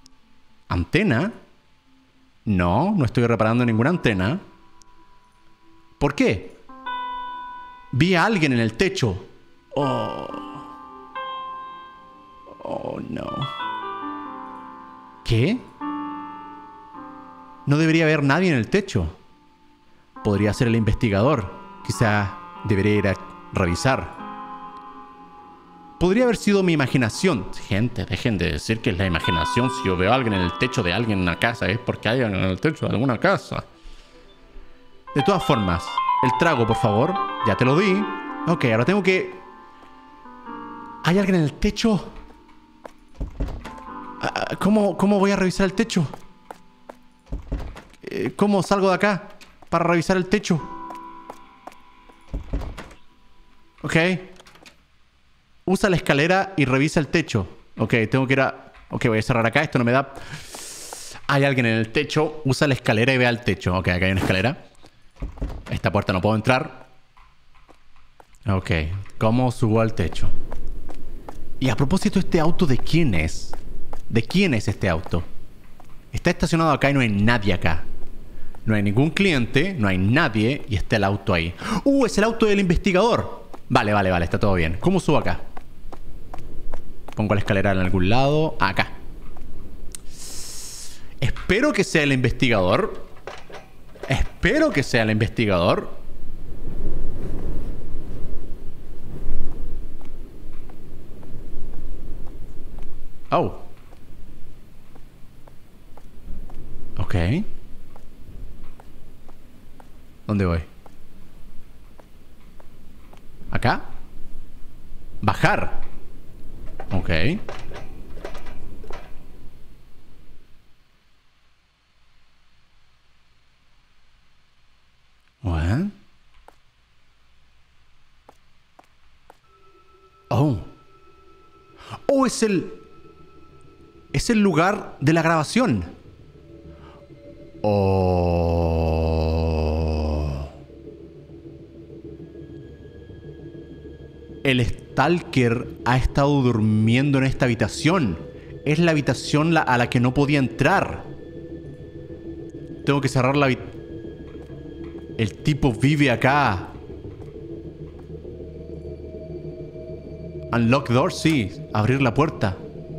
¿Antena? No, no estoy reparando ninguna antena. ¿Por qué? Vi a alguien en el techo. Oh. Oh, no. ¿Qué? No debería haber nadie en el techo. Podría ser el investigador. Quizá debería ir a revisar. Podría haber sido mi imaginación. Gente, dejen de decir que es la imaginación. Si yo veo a alguien en el techo de alguien en una casa, es porque hay alguien en el techo de alguna casa. De todas formas, el trago, por favor. Ya te lo di. Ok, ahora tengo que... ¿Hay alguien en el techo? ¿Cómo, cómo voy a revisar el techo? ¿Cómo salgo de acá para revisar el techo? Ok. Usa la escalera y revisa el techo. Ok, tengo que ir a... Ok, voy a cerrar acá. Esto no me da... Hay alguien en el techo. Usa la escalera y ve al techo. Ok, acá hay una escalera. Esta puerta no puedo entrar. Ok. ¿Cómo subo al techo? Y a propósito, ¿este auto de quién es? ¿De quién es este auto? Está estacionado acá y no hay nadie acá. No hay ningún cliente, no hay nadie y está el auto ahí. ¡Uh! Es el auto del investigador. Vale, vale, vale. Está todo bien. ¿Cómo subo acá? Pongo la escalera en algún lado. Acá. Espero que sea el investigador. Espero que sea el investigador. Oh. Ok. ¿Dónde voy? ¿Acá? Bajar. Ok. What? Oh. Oh, es el... Es el lugar de la grabación. Oh. El Stalker ha estado durmiendo en esta habitación. Es la habitación la- a la que no podía entrar. Tengo que cerrar la habitación. El tipo vive acá. Unlock door, sí. Abrir la puerta.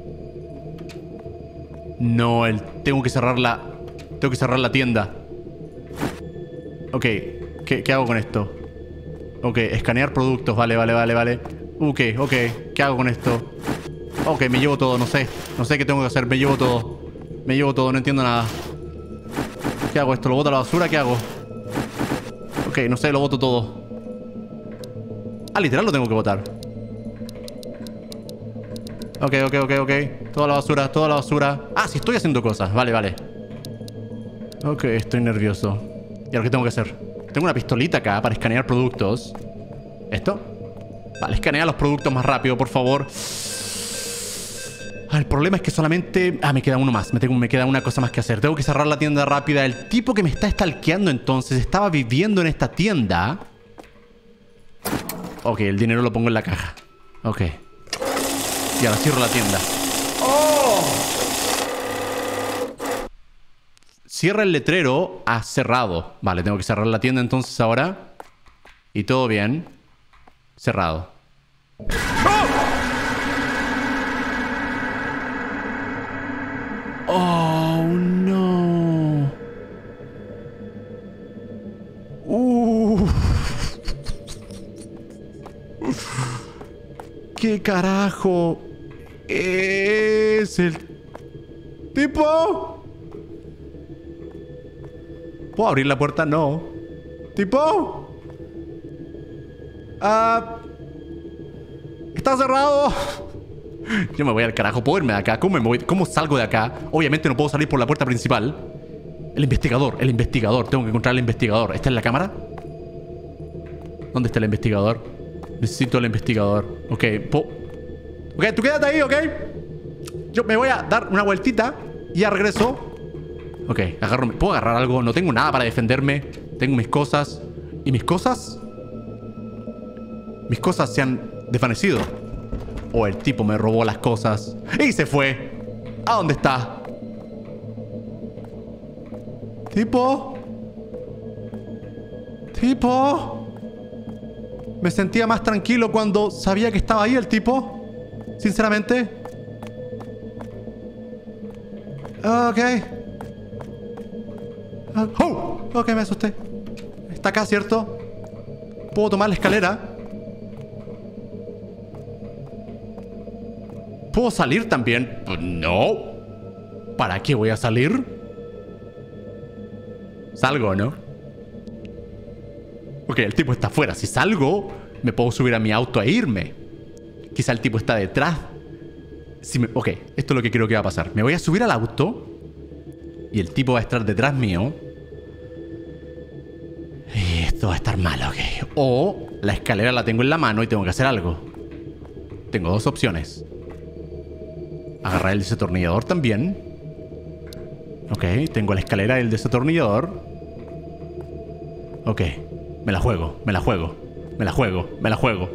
No, el... tengo que cerrar la... Tengo que cerrar la tienda. Ok. ¿Qué, qué hago con esto? Ok, escanear productos. Vale, vale, vale, vale. Ok, ok. ¿Qué hago con esto? Ok, me llevo todo, no sé. No sé qué tengo que hacer, me llevo todo. Me llevo todo, no entiendo nada. ¿Qué hago esto? ¿Lo boto a la basura? ¿Qué hago? Ok, no sé, lo boto todo. Ah, literal lo tengo que botar. Ok, ok, ok, ok. Toda la basura, toda la basura. Ah, sí, estoy haciendo cosas. Vale, vale. Ok, estoy nervioso. ¿Y ahora qué tengo que hacer? Tengo una pistolita acá para escanear productos. ¿Esto? Vale, escanea los productos más rápido, por favor. Ah, el problema es que solamente... Ah, me queda uno más. Me, tengo, me queda una cosa más que hacer. Tengo que cerrar la tienda rápida. El tipo que me está stalkeando entonces estaba viviendo en esta tienda. Ok, el dinero lo pongo en la caja. Ok. Y ahora cierro la tienda. ¡Oh! Cierra el letrero a cerrado. Vale, tengo que cerrar la tienda entonces ahora. Y todo bien. Cerrado. ¡Oh! ¡Oh, no! ¡Uh! ¿Qué carajo es el tipo? ¿Puedo abrir la puerta? No. ¿Tipo? Ah... ¿Está cerrado? Yo me voy al carajo. ¿Puedo irme de acá? ¿Cómo, me voy? ¿Cómo salgo de acá? Obviamente no puedo salir por la puerta principal. El investigador, el investigador. Tengo que encontrar al investigador. ¿Está en la cámara? ¿Dónde está el investigador? Necesito al investigador. Ok, po... Ok, tú quédate ahí, ¿ok? Yo me voy a dar una vueltita y ya regreso. Ok, agarro... ¿Puedo agarrar algo? No tengo nada para defenderme. Tengo mis cosas. ¿Y mis cosas? Mis cosas se han desvanecido. O el tipo me robó las cosas y se fue. ¿A dónde está? ¿Tipo? Tipo. Me sentía más tranquilo cuando sabía que estaba ahí el tipo. Sinceramente. Ok. Oh, ok, me asusté. Está acá, ¿cierto? ¿Puedo tomar la escalera? ¿Puedo salir también? Pues no. ¿Para qué voy a salir? Salgo, ¿no? Ok, el tipo está afuera. Si salgo, me puedo subir a mi auto e irme. Quizá el tipo está detrás. Si me... Ok, esto es lo que creo que va a pasar. Me voy a subir al auto y el tipo va a estar detrás mío. Y esto va a estar mal, ok. O la escalera la tengo en la mano y tengo que hacer algo. Tengo dos opciones. Agarrar el desatornillador también. Ok, tengo la escalera y el desatornillador. Ok, me la juego, me la juego. Me la juego, me la juego.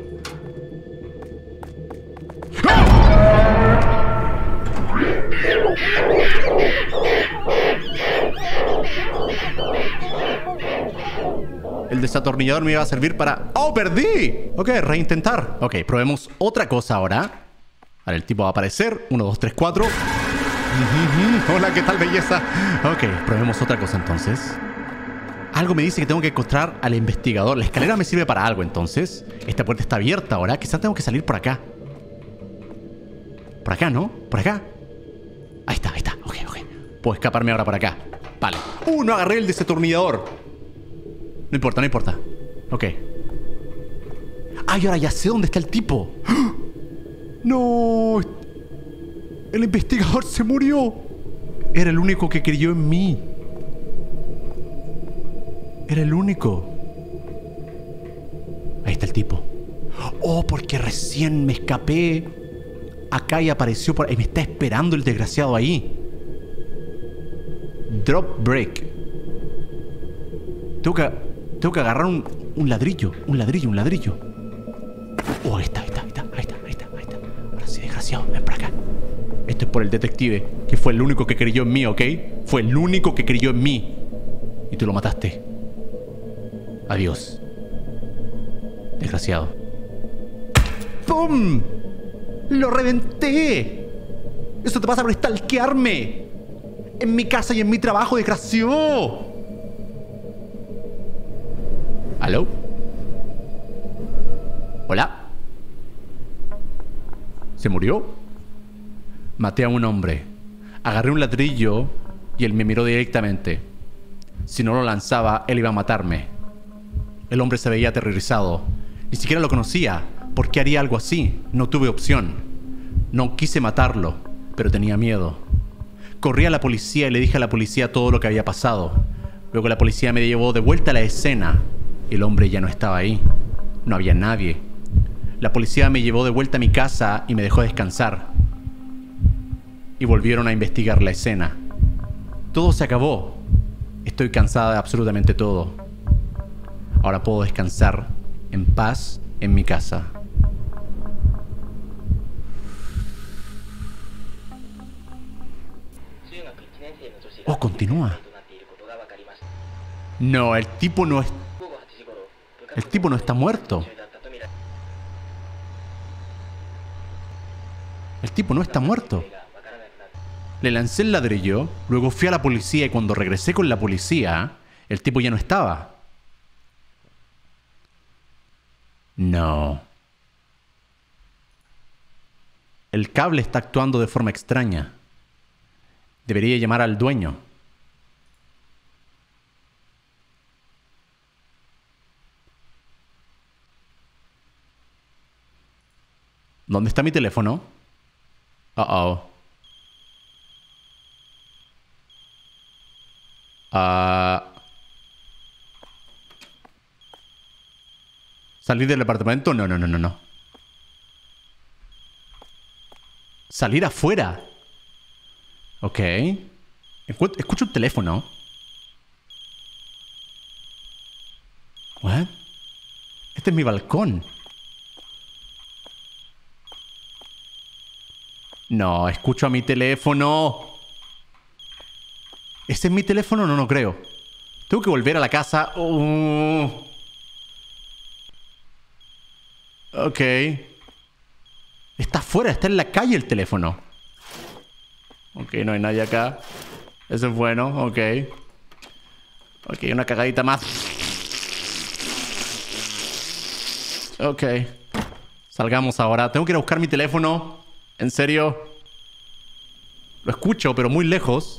El desatornillador me iba a servir para... ¡Oh, perdí! Ok, reintentar. Ok, probemos otra cosa ahora. Ahora el tipo va a aparecer. Uno, dos, tres, cuatro. Hola, ¿qué tal, belleza? Ok, probemos otra cosa entonces. Algo me dice que tengo que encontrar al investigador. La escalera me sirve para algo entonces. Esta puerta está abierta ahora. Quizás tengo que salir por acá. Por acá, ¿no? Por acá. Ahí está, ahí está. Ok, ok. Puedo escaparme ahora por acá. Vale. ¡Uh! No agarré el desatornillador. No importa, no importa. Ok. ¡Ay, ahora ya sé dónde está el tipo! ¡No! El investigador se murió. Era el único que creyó en mí. Era el único. Ahí está el tipo. Oh, porque recién me escapé acá y apareció por ahí. Me está esperando el desgraciado ahí. Drop break. Tengo que, tengo que agarrar un, un ladrillo. Un ladrillo, un ladrillo. Oh, ahí está, ahí está, ahí está, ahí está, ahí está, ahí está. Ahora sí, desgraciado, ven para acá. Esto es por el detective, que fue el único que creyó en mí, ¿ok? Fue el único que creyó en mí. Y tú lo mataste. Adiós. Desgraciado. ¡Pum! ¡Lo reventé! Eso te pasa por stalkearme. En mi casa y en mi trabajo, desgraciado. ¿Aló? ¿Hola? ¿Se murió? Maté a un hombre. Agarré un ladrillo y él me miró directamente. Si no lo lanzaba, él iba a matarme. El hombre se veía aterrorizado. Ni siquiera lo conocía. ¿Por qué haría algo así? No tuve opción. No quise matarlo, pero tenía miedo. Corrí a la policía y le dije a la policía todo lo que había pasado. Luego la policía me llevó de vuelta a la escena. El hombre ya no estaba ahí. No había nadie. La policía me llevó de vuelta a mi casa y me dejó descansar. Y volvieron a investigar la escena. Todo se acabó. Estoy cansada de absolutamente todo. Ahora puedo descansar en paz en mi casa. Oh, continúa. No, el tipo no es... El tipo no está muerto. El tipo no está muerto. Le lancé el ladrillo, luego fui a la policía y cuando regresé con la policía, el tipo ya no estaba. No. El cable está actuando de forma extraña. Debería llamar al dueño. ¿Dónde está mi teléfono? Uh-oh. Uh... ¿Salir del apartamento? No, no, no, no, no. Salir afuera. Ok. Escucho un teléfono. ¿What? Este es mi balcón. No, escucho a mi teléfono. ¿Ese es mi teléfono? No, no creo. Tengo que volver a la casa. Uh, Ok. Está afuera, está en la calle el teléfono. Ok, no hay nadie acá. Eso es bueno, ok. Ok, una cagadita más. Ok. Salgamos ahora. Tengo que ir a buscar mi teléfono. En serio. Lo escucho, pero muy lejos.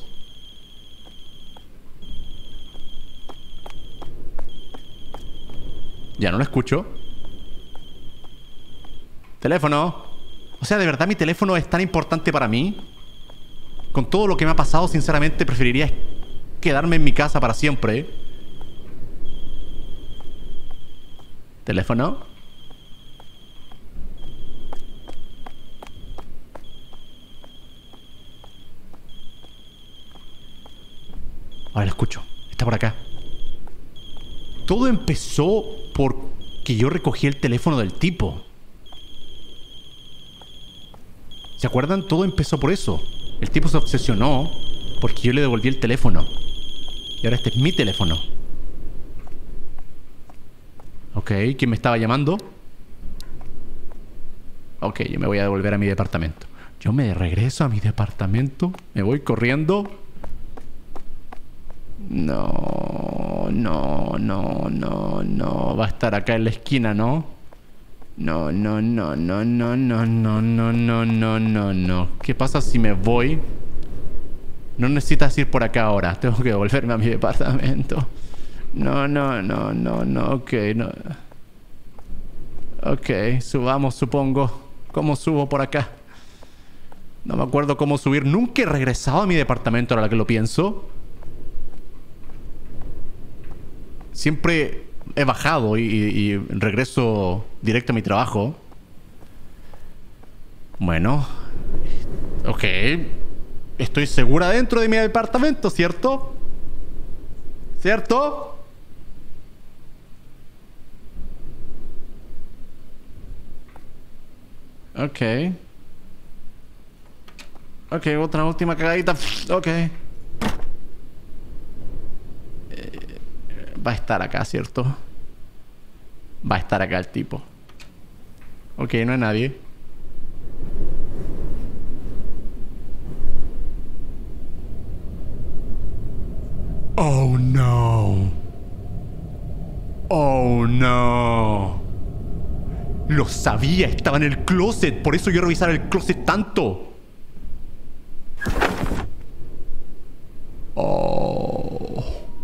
Ya no lo escucho. Teléfono. O sea, ¿de verdad mi teléfono es tan importante para mí? Con todo lo que me ha pasado, sinceramente, preferiría quedarme en mi casa para siempre. ¿Teléfono? Ahora lo escucho. Está por acá. Todo empezó porque yo recogí el teléfono del tipo. ¿Se acuerdan? Todo empezó por eso. El tipo se obsesionó porque yo le devolví el teléfono. Y ahora este es mi teléfono. Ok, ¿quién me estaba llamando? Ok, yo me voy a devolver a mi departamento. Yo me regreso a mi departamento. Me voy corriendo. No, no, no, no, no. Va a estar acá en la esquina, ¿no? No, no, no, no, no, no, no, no, no, no, no, no. ¿Qué pasa si me voy? No necesitas ir por acá ahora. Tengo que devolverme a mi departamento. No, no, no, no, no. Ok, no. Ok, subamos, supongo. ¿Cómo subo por acá? No me acuerdo cómo subir. Nunca he regresado a mi departamento ahora que lo pienso. Siempre he bajado y, y, y regreso directo a mi trabajo. Bueno. Ok. Estoy segura dentro de mi departamento, ¿cierto? ¿Cierto? Ok. Ok, otra última cagadita. Ok. Va a estar acá, ¿cierto? Va a estar acá el tipo. Ok, no hay nadie. Oh, no. Oh, no. Lo sabía, estaba en el closet. Por eso yo revisaba el closet tanto. Oh.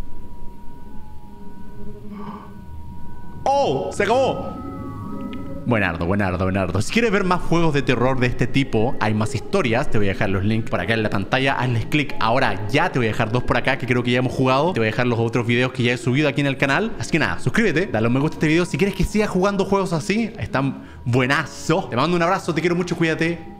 ¡Oh! ¡Se acabó! Buenardo, buenardo, buenardo. Si quieres ver más juegos de terror de este tipo, hay más historias. Te voy a dejar los links por acá en la pantalla. Hazles clic ahora ya. Te voy a dejar dos por acá que creo que ya hemos jugado. Te voy a dejar los otros videos que ya he subido aquí en el canal. Así que nada, suscríbete, dale un me gusta a este video si quieres que siga jugando juegos así. Están buenazos. Te mando un abrazo, te quiero mucho, cuídate.